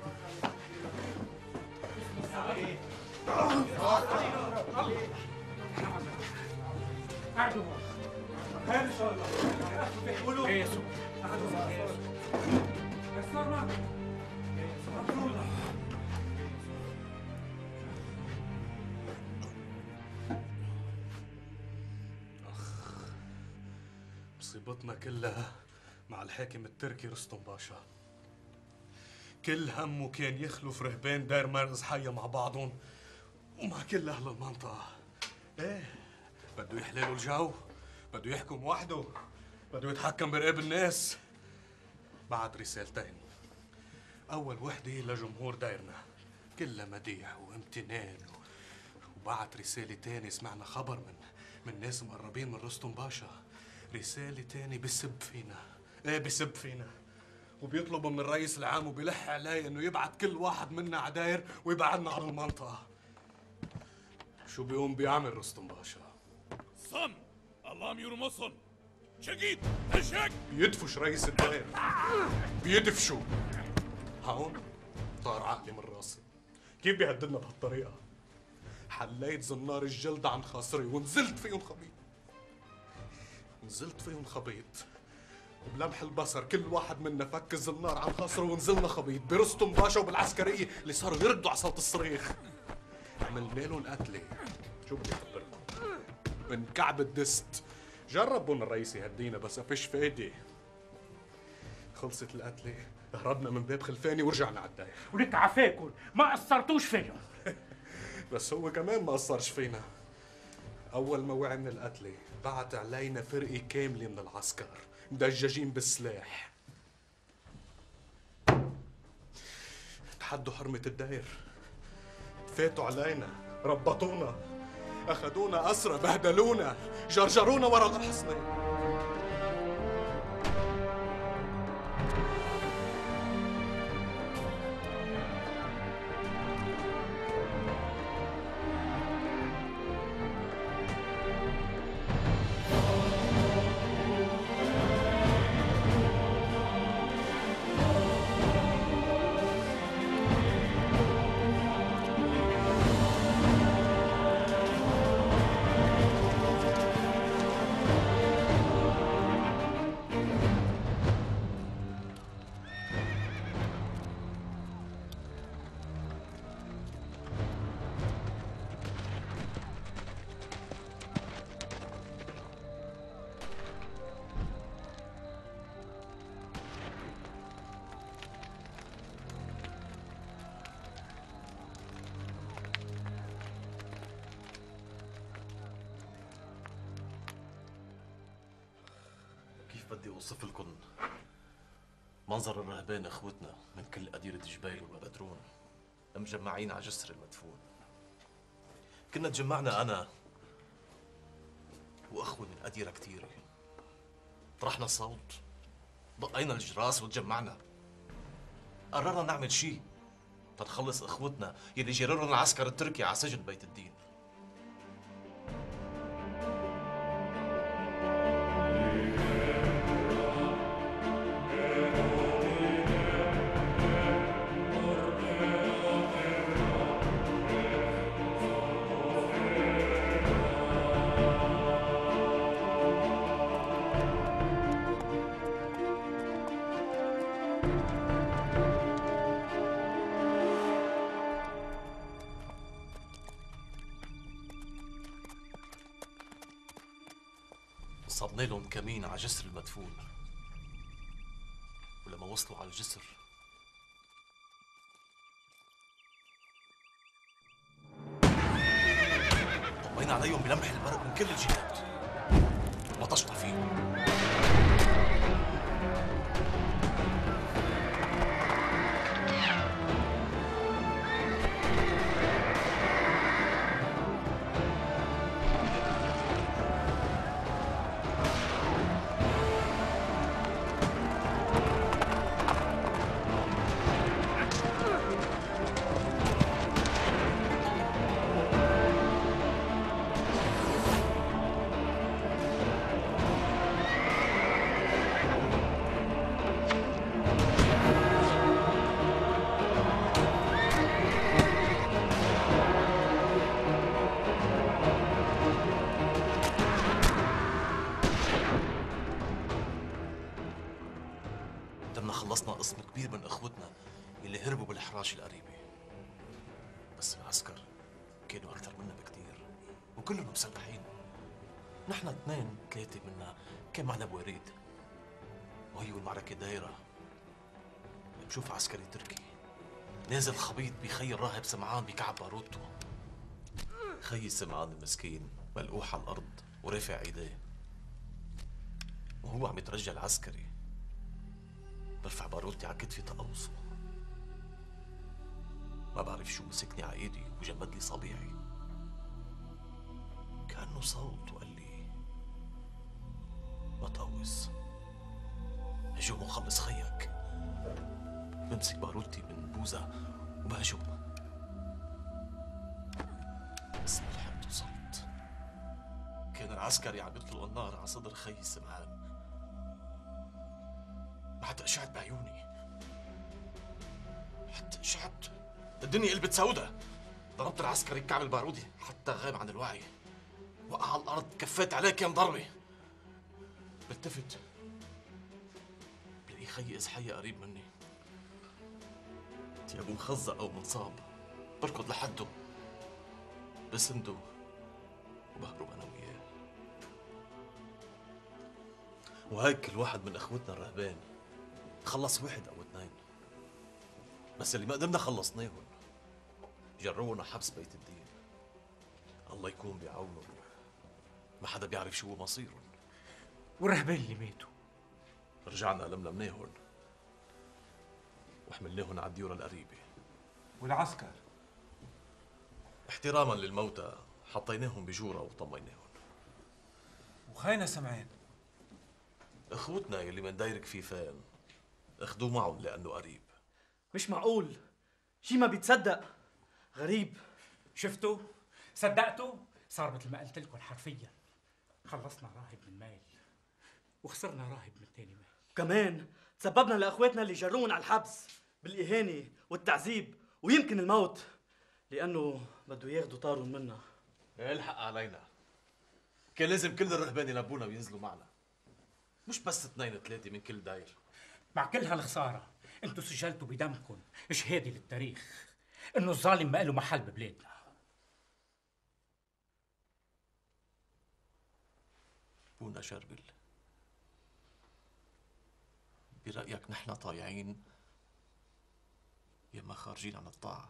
Speaker 20: مصيبتنا كلها مع الحاكم التركي رستم باشا. كل همه كان يخلف رهبان دير مرز حية مع بعضهم ومع كل أهل المنطقة. إيه بده يحللوا الجو، بده يحكم وحده، بده يتحكم برقاب الناس. بعت رسالتين، أول وحدة لجمهور دايرنا كلها مديح وامتنان، وبعت رسالة تاني سمعنا خبر من ناس مقربين من رستم باشا. رسالة تاني بسب فينا، ايه بسب فينا، وبيطلب من الرئيس العام وبيلح علي انه يبعت كل واحد منا عداير ويبعدنا عن المنطقة. شو بيقوم بيعمل رستم باشا؟
Speaker 21: صن اللهم يرمصن شقيد اشك
Speaker 20: بيدفش رئيس الدائر، بيدفشوا. هون طار عقلي من راسي، كيف بيهددنا بهالطريقة؟ حليت زنار الجلد عن خاصري ونزلت فيهم خبيط، نزلت فيهم خبيط، وبلمح البصر كل واحد منا فك الزنار عن خاصره ونزلنا خبيط برستم باشا وبالعسكرية اللي صاروا يردوا على صوت الصريخ. عملنا لهم قتلة، شو بدي اخبركم؟ من كعب الدست. جربوا الرئيس يهدينا بس فيش فايدة. خلصت القتلة، هربنا من باب خلفاني ورجعنا على الداير.
Speaker 22: ولك عفاكم ما قصرتوش فيهم.
Speaker 20: بس هو كمان ما قصرش فينا. أول ما وعي من القتلة بعت علينا فرقة كاملة من العسكر مدججين بالسلاح. تحدوا حرمة الداير، فاتوا علينا، ربطونا، أخذونا أسرى، بهدلونا، جرجرونا ورا الحصنة.
Speaker 1: كيف بدي اوصف لكم منظر الرهبان اخوتنا من كل قديرة جبيل وبدرون مجمعين على جسر المدفون. كنا تجمعنا انا واخوة من قديرة كتيرة، طرحنا الصوت، دقينا الجراس وتجمعنا. قررنا نعمل شيء تنخلص اخوتنا يلي جررهم العسكر التركي على سجن بيت الدين. صبنا لهم كمين على جسر المدفون، ولما وصلوا على الجسر طمينا عليهم بلمح البرق من كل الجهات وبطشنا فيهم. خلصنا قسم كبير من اخوتنا اللي هربوا بالحراش القريبه، بس العسكر كانوا اكثر منا بكثير وكلهم مسلحين. نحن 2 3 منا كان معنا بوريد، وهي والمعركه دايره بشوف عسكري تركي نازل خبيط بخي الراهب سمعان بكعب باروته. خي سمعان المسكين ملقوح على الارض ورافع ايديه، وهو عم يترجى العسكري برفع باروتي على كتفي تقوصه. ما بعرف شو مسكني على ايدي وجمد لي صبيعي، كأنه صوت وقال لي ما تقوص، هجوم وخلص خيك. بمسك باروتي من بوزة وبهجم، بس ما لحقت وصلت. كان العسكري عم يطلق النار على صدر خي سمعان، حتى اشعت بعيوني، حتى اشعت الدنيا قلبت سودة. ضربت العسكري بكعب البارودي حتى غاب عن الوعي، وقع على الارض كفيت عليه كم ضربه. بلتفت بلاقي خيي ازحيه قريب مني، ثيابه مخزق او منصاب، بركض لحده بسنده وبهرب انا وياه. وهيك كل واحد من اخوتنا الرهبان خلص 1 أو 2، بس اللي ما قدرنا خلصناهم جرونا حبس بيت الدين. الله يكون بعونهم، ما حدا بيعرف شو مصيرهم.
Speaker 22: والرهبان اللي ماتوا
Speaker 1: رجعنا لملمناهم وحملناهم على الديور القريبة.
Speaker 22: والعسكر
Speaker 1: احتراما للموتى حطيناهم بجورة وطميناهم.
Speaker 22: وخينا سمعان
Speaker 1: اخوتنا يلي من داير كفيفان اخدوه معهم لأنه قريب.
Speaker 2: مش معقول، شي ما بيتصدق، غريب.
Speaker 22: شفتوا؟ صدقتوا؟ صار مثل ما قلت لكم حرفيا، خلصنا راهب من مال وخسرنا راهب من تاني مال.
Speaker 2: كمان تسببنا لاخواتنا اللي جرونا على الحبس بالاهانه والتعذيب ويمكن الموت، لانه بده ياخذوا طارهم منا.
Speaker 1: الحق علينا، كان لازم كل الرهبان يلبونا وينزلوا معنا، مش بس 2 3 من كل داير.
Speaker 22: مع كل هالخساره انتوا سجلتوا بدمكم شهاده للتاريخ انه الظالم ما له محل ببلادنا.
Speaker 1: بونا شربل، برأيك نحن طايعين يا ما خارجين عن الطاعة؟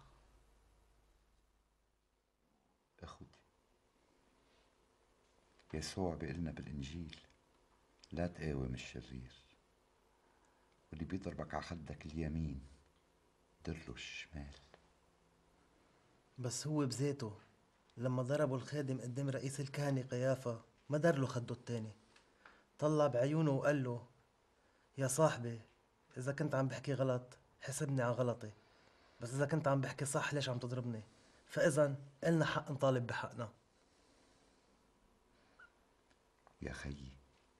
Speaker 4: أخوتي، يسوع بيقلنا بالإنجيل لا تقاوم الشرير، واللي بيضربك على خدك اليمين دله الشمال.
Speaker 9: بس هو بذاته لما ضربوا الخادم قدام رئيس الكهنة قيافة ما دار له خده التاني، طلع بعيونه وقال له: يا صاحبي، إذا كنت عم بحكي غلط حسبني على غلطي، بس إذا كنت عم بحكي صح ليش عم تضربني؟ فإذا إلنا حق نطالب بحقنا.
Speaker 4: يا خيي،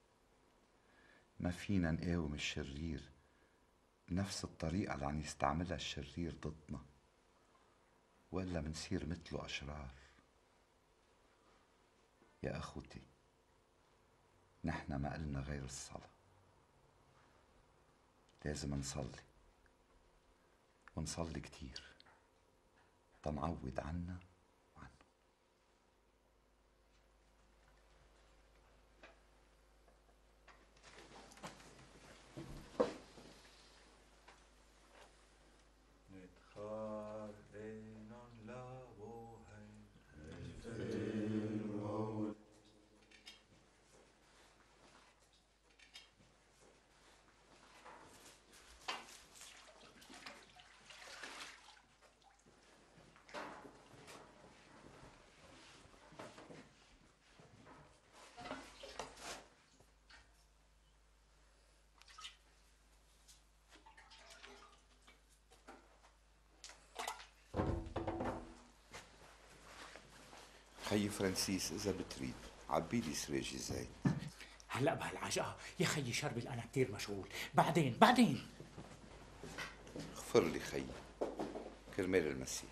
Speaker 4: ما فينا نقاوم الشرير بنفس الطريقة اللي عم يستعملها الشرير ضدنا، وإلا منصير مثله أشرار. يا أخوتي، نحن ما قلنا غير الصلاة. لازم نصلي ونصلي كتير تنعوض عنا وعنه. خي فرانسيس، إذا بتريد عبيلي سراج الزيت.
Speaker 22: هلا بهالعجقة يا خيي شربل، أنا كتير مشغول. بعدين
Speaker 4: اغفر لي خي، كرمال المسيح.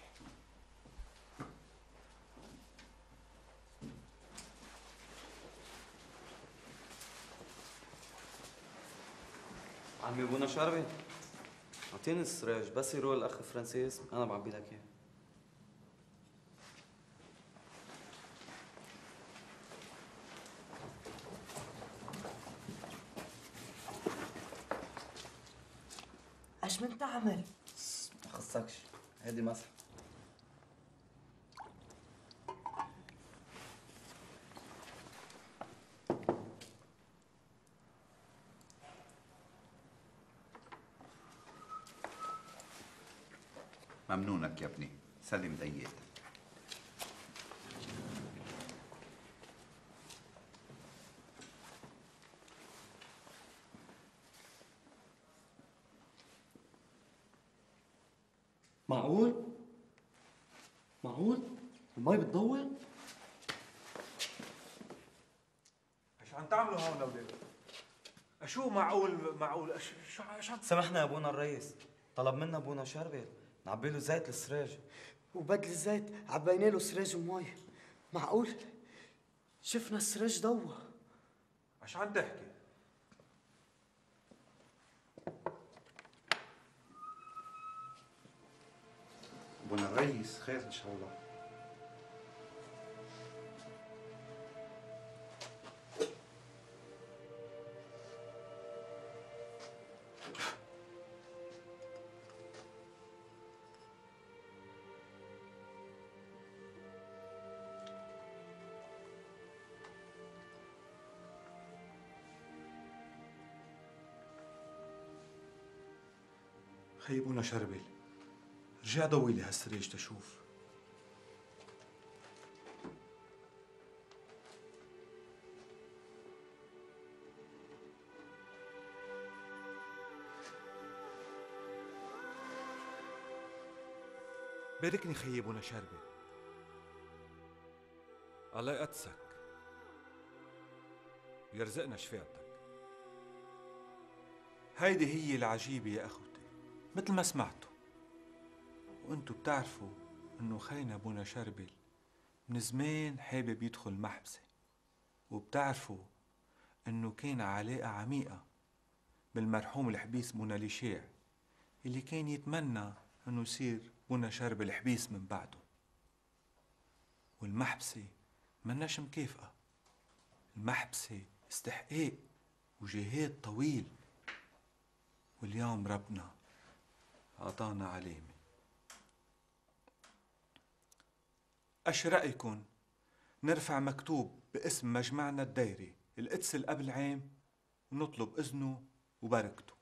Speaker 3: عمي بونا شربي، اعطيني السراج بس يروح الاخ فرانسيس انا بعبي لك اياه.
Speaker 9: ايش من تعمل؟
Speaker 3: ما خصكش، هيدي مسح.
Speaker 4: ممنونك يا ابني، سلم ديتك.
Speaker 3: معقول؟ المي بتضوي؟
Speaker 5: ايش عم تعملوا هون اولاد؟ شو معقول شو عم
Speaker 3: سامحنا يا ابونا الرئيس، طلب منا ابونا شربل نعبي له زيت السراج،
Speaker 9: وبدل الزيت عبينا له سراج ومي. معقول؟ شفنا السراج ضوى.
Speaker 5: ايش عم تحكي؟
Speaker 4: ابونا الرئيس خير ان شاء الله.
Speaker 5: خي ابونا شربل، رجع ضوي لي هالسريج تشوف. باركني خي ابونا شربل.
Speaker 14: الله يقدسك ويرزقنا شفاعتك. هيدي هي العجيبة يا أخوتي، مثل ما سمعتوا وانتوا بتعرفوا انه خينا ابونا شربل من زمان حابب يدخل محبسة، وبتعرفوا انه كان علاقة عميقة بالمرحوم الحبيس بونا ليشيع اللي كان يتمنى انه يصير بونا شربل حبيس من بعده. والمحبسة مناش مكافأة، المحبسة استحقاق وجهاد طويل، واليوم ربنا أعطانا علامة. أش رأيكن نرفع مكتوب باسم مجمعنا الديري القدس الأب العام ونطلب إذنه وبركته.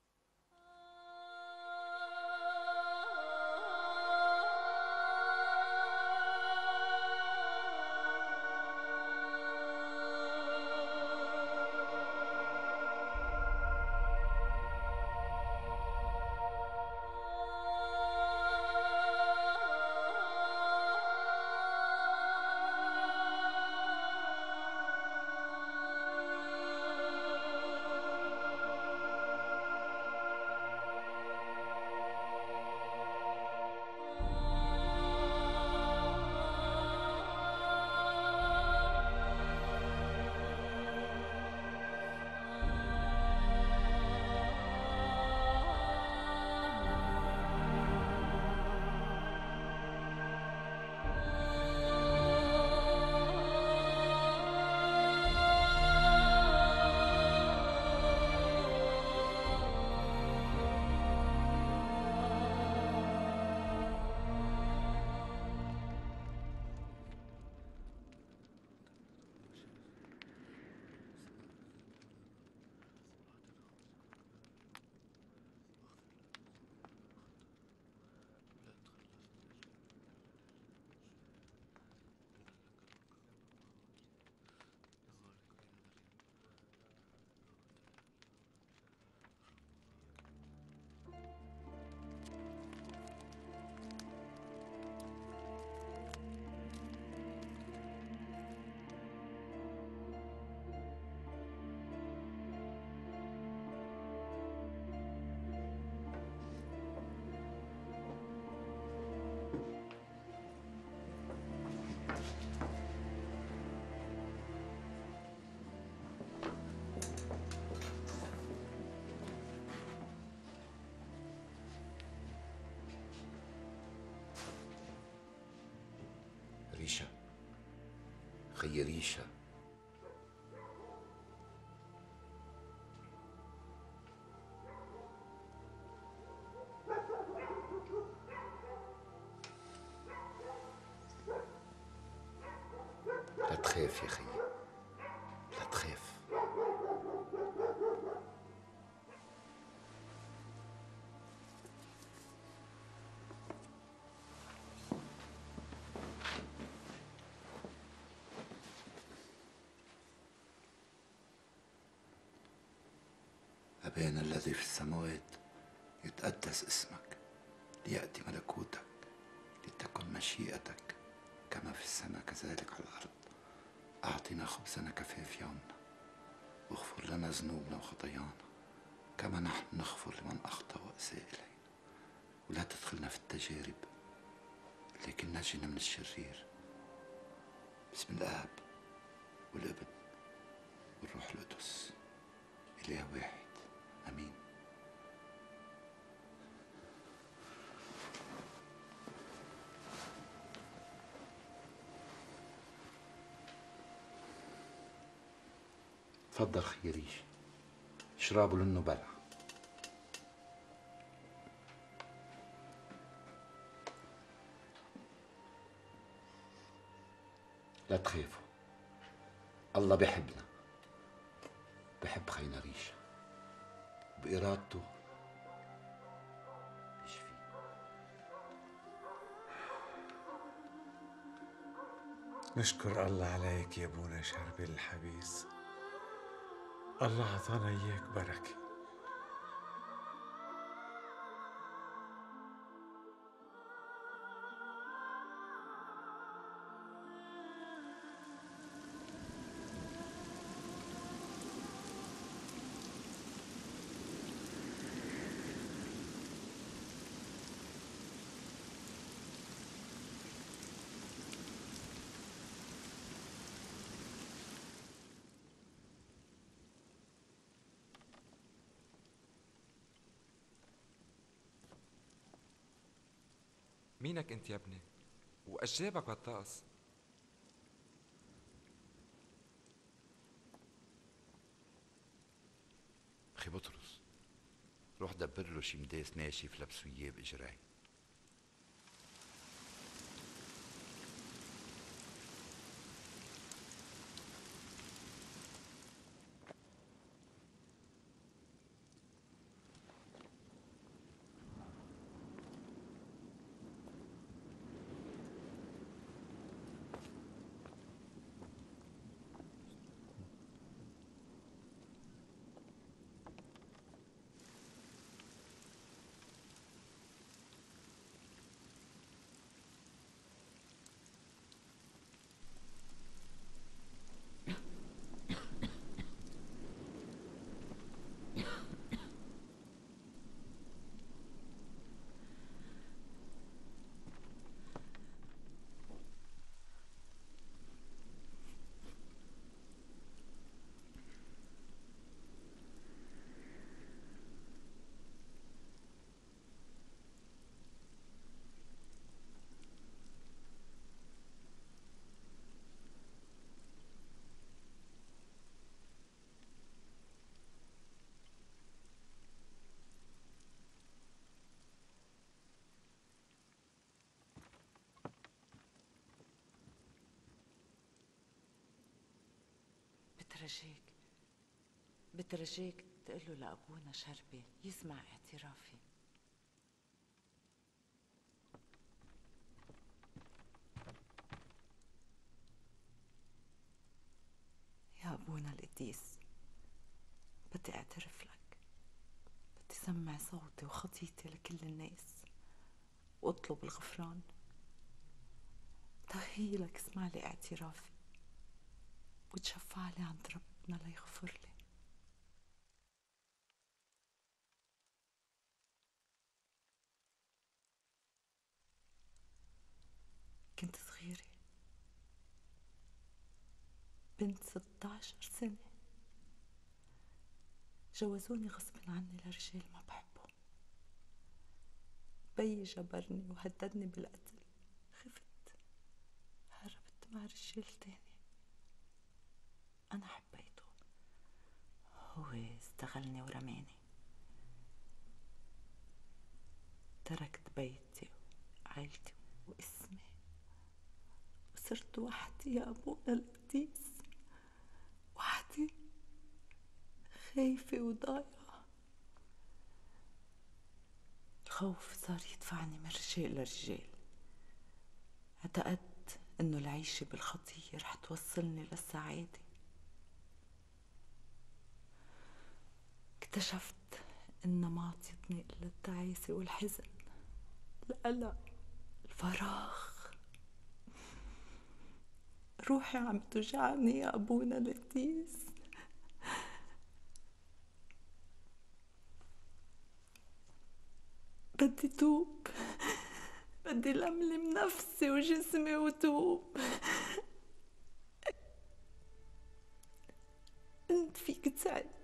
Speaker 4: ريشة، خي ريشة، لا تخاف يا خيي، لا تخاف. أبانا الذي في السماوات يتقدس اسمك، ليأتي ملكوتك، لتكن مشيئتك كما في السماء كذلك على الأرض. أعطنا خبزنا كفاف يومنا، واغفر لنا ذنوبنا وخطايانا كما نحن نغفر لمن أخطأ وأساء إلينا، ولا تدخلنا في التجارب لكن نجنا من الشرير. بسم الآب والابن والروح القدس، إله واحد، آمين. تفضل خي ريش، اشربوا لأنه بلع. لا تخافوا، الله بيحبنا، بحب خينا ريشة، بإرادته بيشفي.
Speaker 14: نشكر الله عليك يا ابونا شربل الحبيس، الله عطانا اياك بركه.
Speaker 10: مينك انت يا ابني؟ وايش جابك بهالطقس؟
Speaker 4: أخي بطرس، روح دبر له شي مداس ناشف لبسه إياه بإجري.
Speaker 7: بترجيك تقله لأبونا شربي يسمع اعترافي. يا أبونا القديس، بدي أعترف لك، بدي سمع صوتي وخطيتي لكل الناس وأطلب الغفران. تخيلك اسمع لي اعترافي وتشفع لي عند ربنا ليغفر لي. كنت صغيرة، بنت 16 سنة، جوزوني غصب عني لرجال ما بحبهم. بيي جبرني وهددني بالقتل، خفت هربت مع رجال تاني. أنا حبيته، هو استغلني ورماني. تركت بيتي وعائلتي واسمي وصرت وحدي يا أبونا القديس، وحدي خايفة وضايعة. الخوف صار يدفعني من رجال لرجال. اعتقدت إنه العيشة بالخطية رح توصلني للسعادة. اكتشفت إنها ما عطيتني إلا التعاسة والحزن، القلق، الفراغ. روحي عم توجعني يا أبونا القديس. بدي توب، بدي لملم نفسي وجسمي وتوب. انت فيك تساعدني.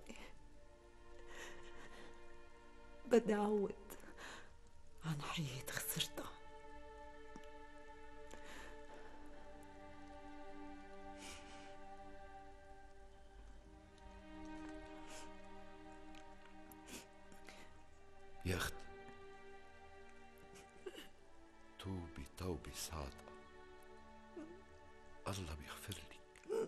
Speaker 7: بدي أعوض عن حياة خسرتها.
Speaker 4: يا أختي، توبي توبة صادقة، الله بيغفر لك.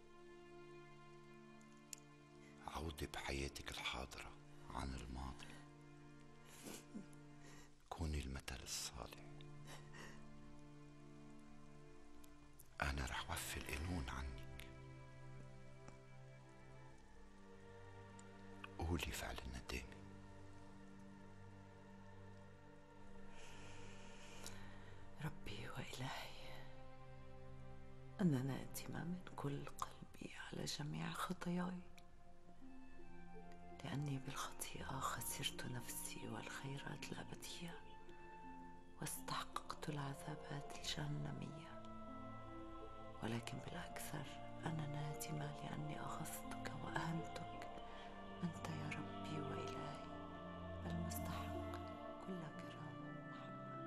Speaker 4: عودي بحياتك الحاضرة عن الماضي، كوني المثل الصالح. أنا رح وفي القانون عنك. قولي فعل الندامة.
Speaker 7: ربي وإلهي، أنا نادمة من كل قلبي على جميع خطاياي، لأني بالخطيئة خسرت نفسي والخيرات الأبدية واستحققت العذابات الجهنمية. ولكن بالأكثر أنا نادمة لأني أغصتك وأهنتك، أنت يا ربي وإلهي المستحق كل كرامة ومحبة.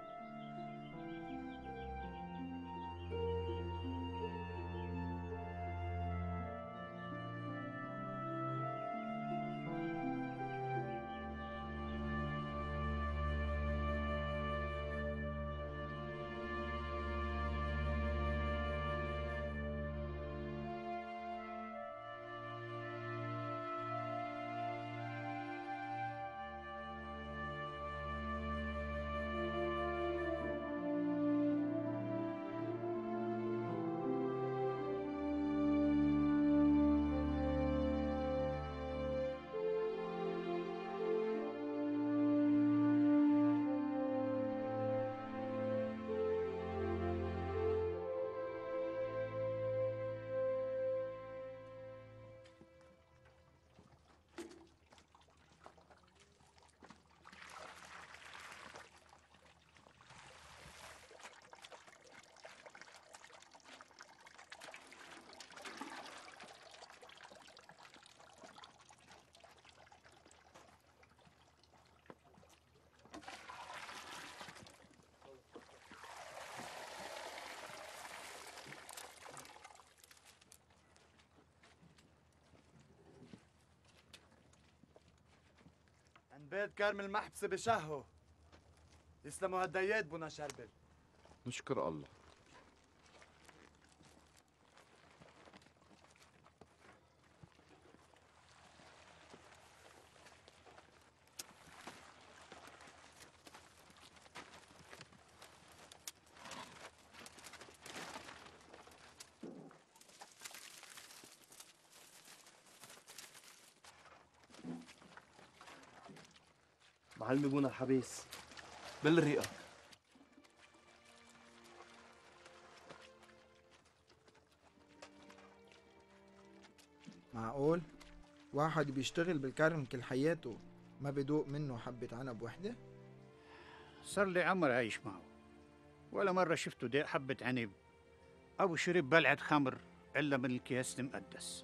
Speaker 23: عند بيت كارم المحبسة بشهو. يسلموا هالديات بونا شربل.
Speaker 4: نشكر الله.
Speaker 2: معلمي بونا الحبيس بالرئة.
Speaker 11: معقول؟ واحد بيشتغل بالكرم كل حياته ما بدوق منه حبة عنب وحدة؟
Speaker 6: صار لي عمر عايش معه، ولا مرة شفته داق حبة عنب أو شرب بلعة خمر إلا من الكياس المقدس.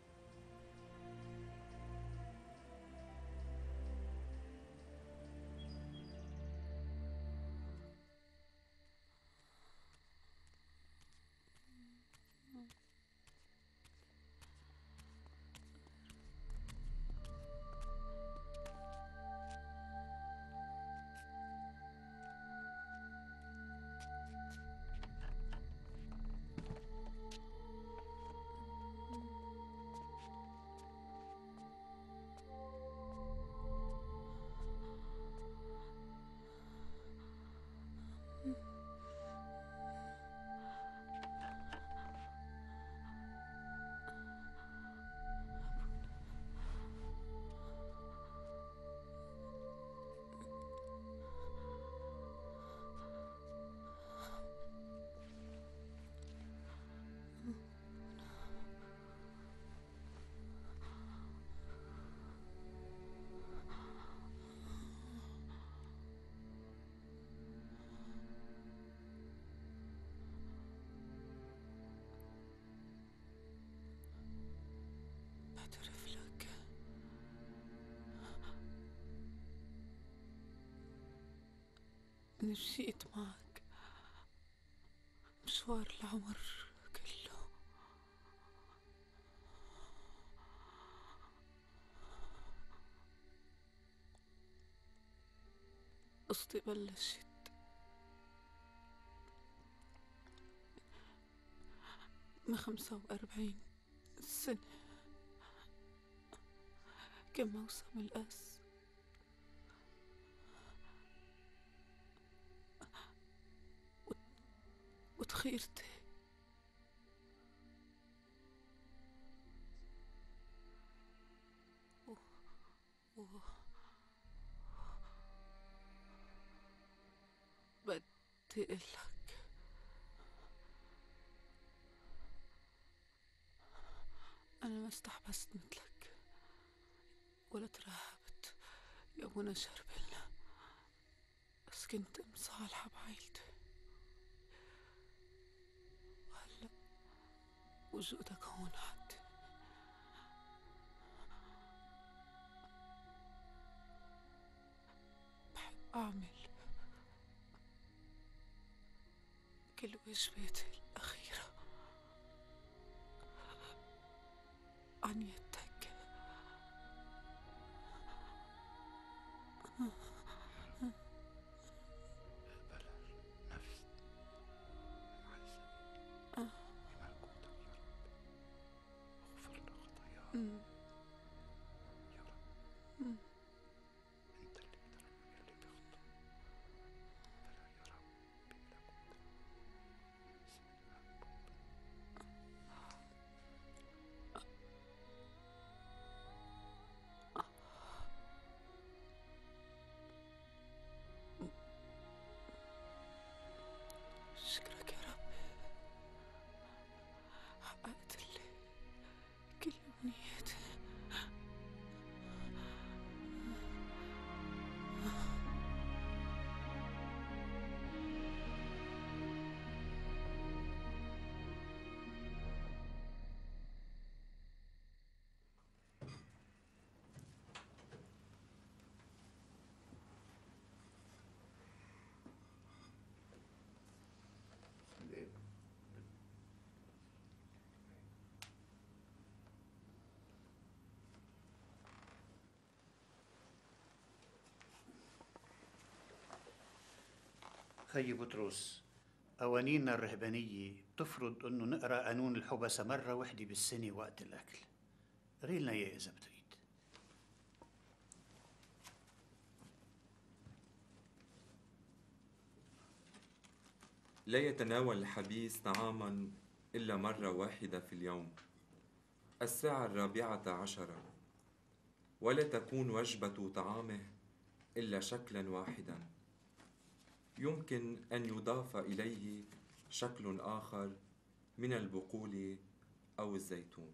Speaker 7: بعترف لك إني مشيت معك مشوار العمر كله. قصتي بلشت من 45 سنة، كان موسم القس. وتخيرتي بدي اقلك انا ما استحبست مثلك ولا ترهبت يا ابونا شربل، بس كنت مصالحة بعيلتي. وهلا وجودك هون عندي بحب أعمل كل واجباتي الأخيرة عن يدك. شكرك يا رب، حققت لي كل أمنياتي.
Speaker 6: خي بطرس، قوانيننا الرهبانية بتفرض إنه نقرأ قانون الحبسة مرة وحدة بالسنة وقت الأكل. قريلنا إياه إذا بتريد.
Speaker 10: لا يتناول الحبيس طعاما إلا مرة واحدة في اليوم 14:00، ولا تكون وجبة طعامه إلا شكلا واحدا، يمكن أن يضاف إليه شكل آخر من البقول أو الزيتون.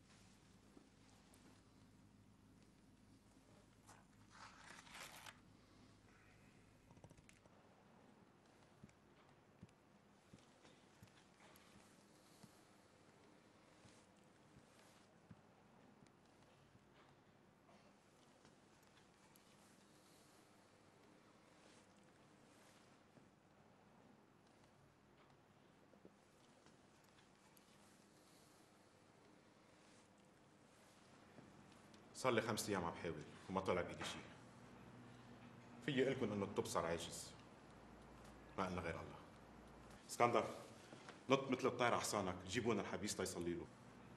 Speaker 13: صار لي 5 ايام عم بحاول وما طلع بايدي شيء. فيي اقول لكم انه الطب صار عاجز، ما إلنا غير الله. اسكندر، نط مثل الطير على حصانك، جيبوا لنا الحبيس تيصلي له.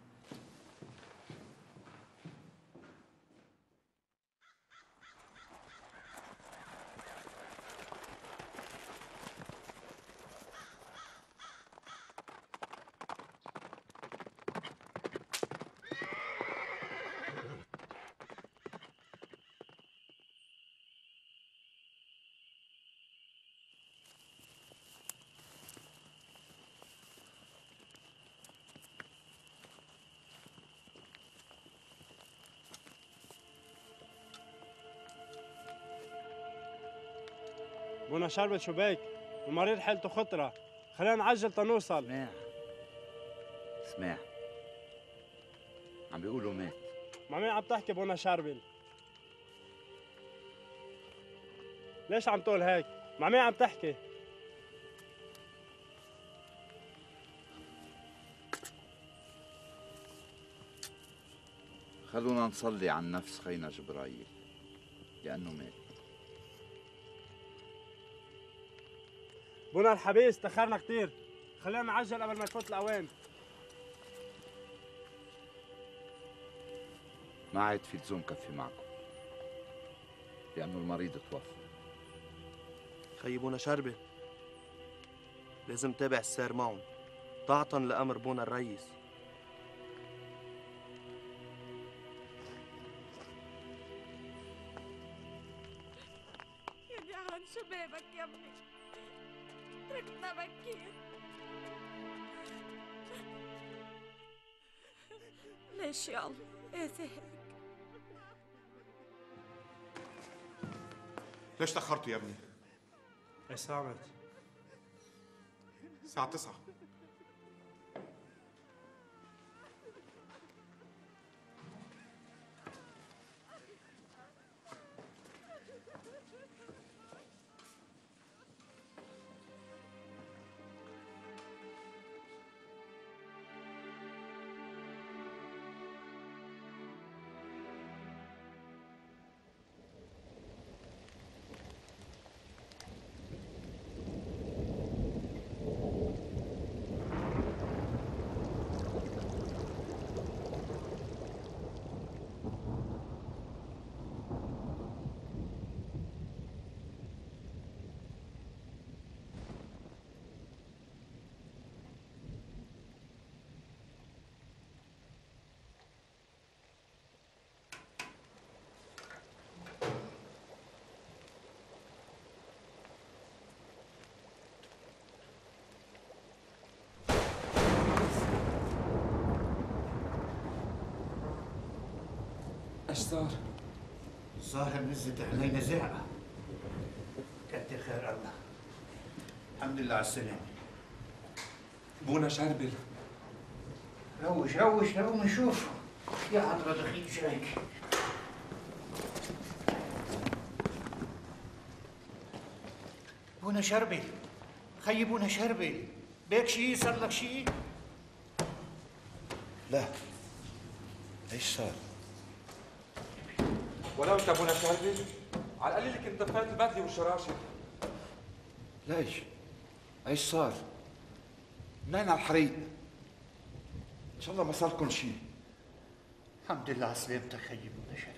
Speaker 23: بونا شربت شباك، المريض حالته خطرة، خلينا نعجل تنوصل.
Speaker 4: اسمع، عم بيقولوا مات.
Speaker 23: مع مين عم تحكي بونا شربل؟ ليش عم تقول هيك؟ مع مين عم تحكي؟
Speaker 4: خلونا نصلي عن نفس خينا جبرائيل لأنه مات.
Speaker 23: بونا الحبيس تأخرنا كتير، خلينا نعجل قبل ما تفوت الأوان.
Speaker 4: ما عاد في لزوم كفي معكم لأنه المريض توفى.
Speaker 9: خيي بونا شربة، لازم تابع السير معهم طاعة لأمر بونا الرئيس.
Speaker 7: يا عن شبابك يا ابني، تركنا بكير. ليش يا الله قاسي هيك؟
Speaker 13: ليش تأخرتوا يا ابني؟
Speaker 23: ايش صارت؟
Speaker 13: الساعة 9.
Speaker 22: ايش صار؟
Speaker 6: الظاهر نزلت علينا زعقة. كتر خير الله. الحمد لله على السلامة.
Speaker 22: بونا شربل.
Speaker 6: روش روش لقوم نشوف. يا حضرة دخيل شايك. بونا شربل، خيي بونا شربل، بيك شي صار لك شي؟
Speaker 4: لا، ايش صار؟
Speaker 22: ولو انت ابونا شربل، على القليل كنت دفيت البدله والشراشف.
Speaker 4: ليش؟ ايش صار؟ منين على الحريق؟ ان شاء الله ما صار لكم شيء.
Speaker 6: الحمد لله على سلامتك خيي بونا شربل.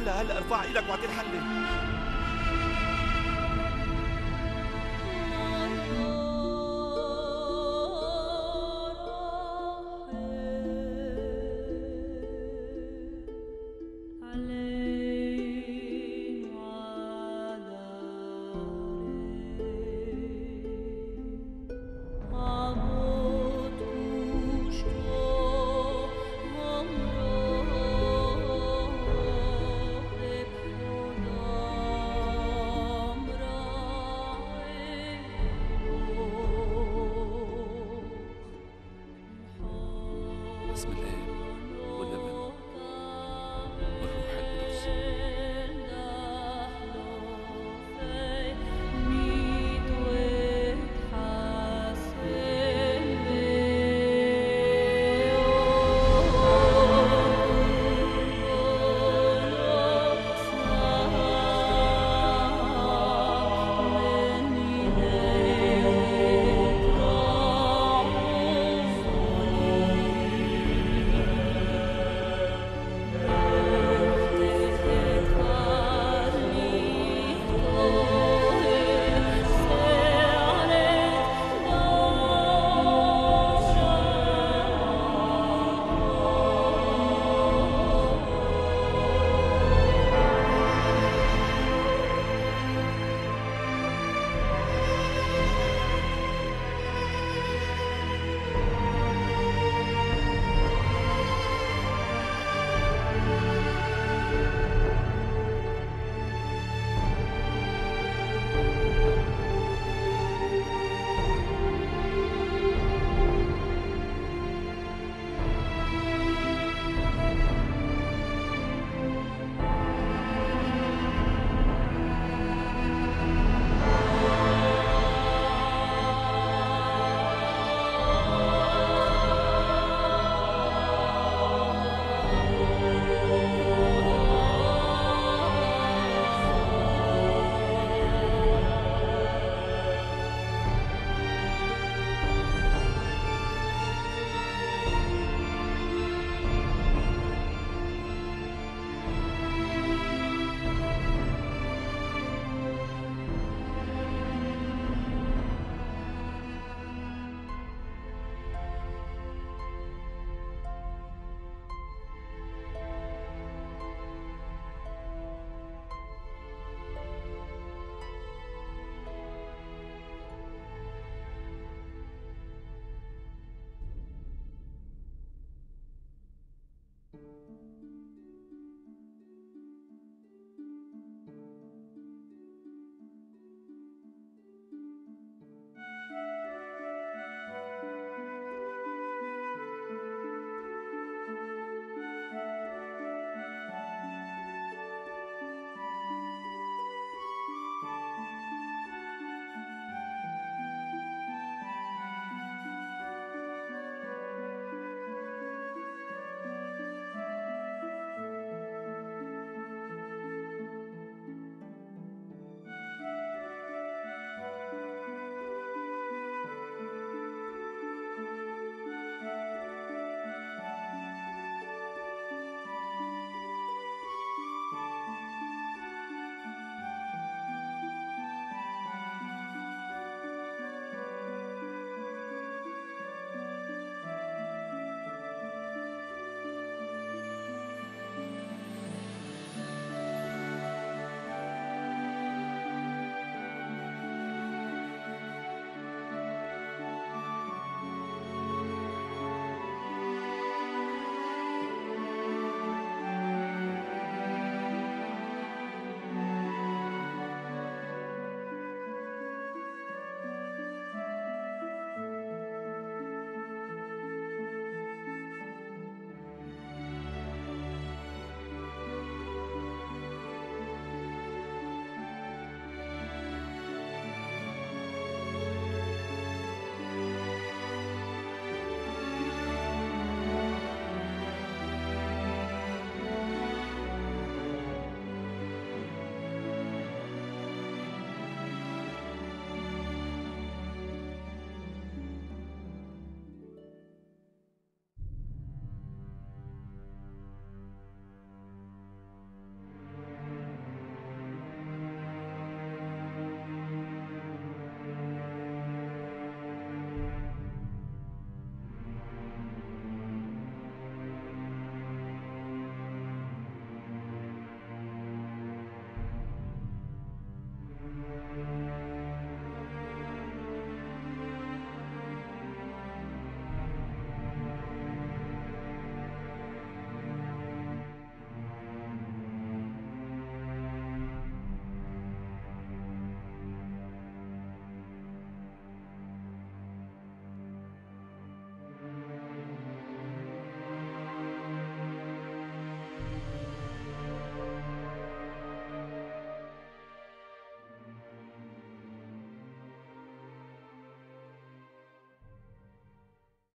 Speaker 12: هلا ارفع ايدك واعطيه الحله.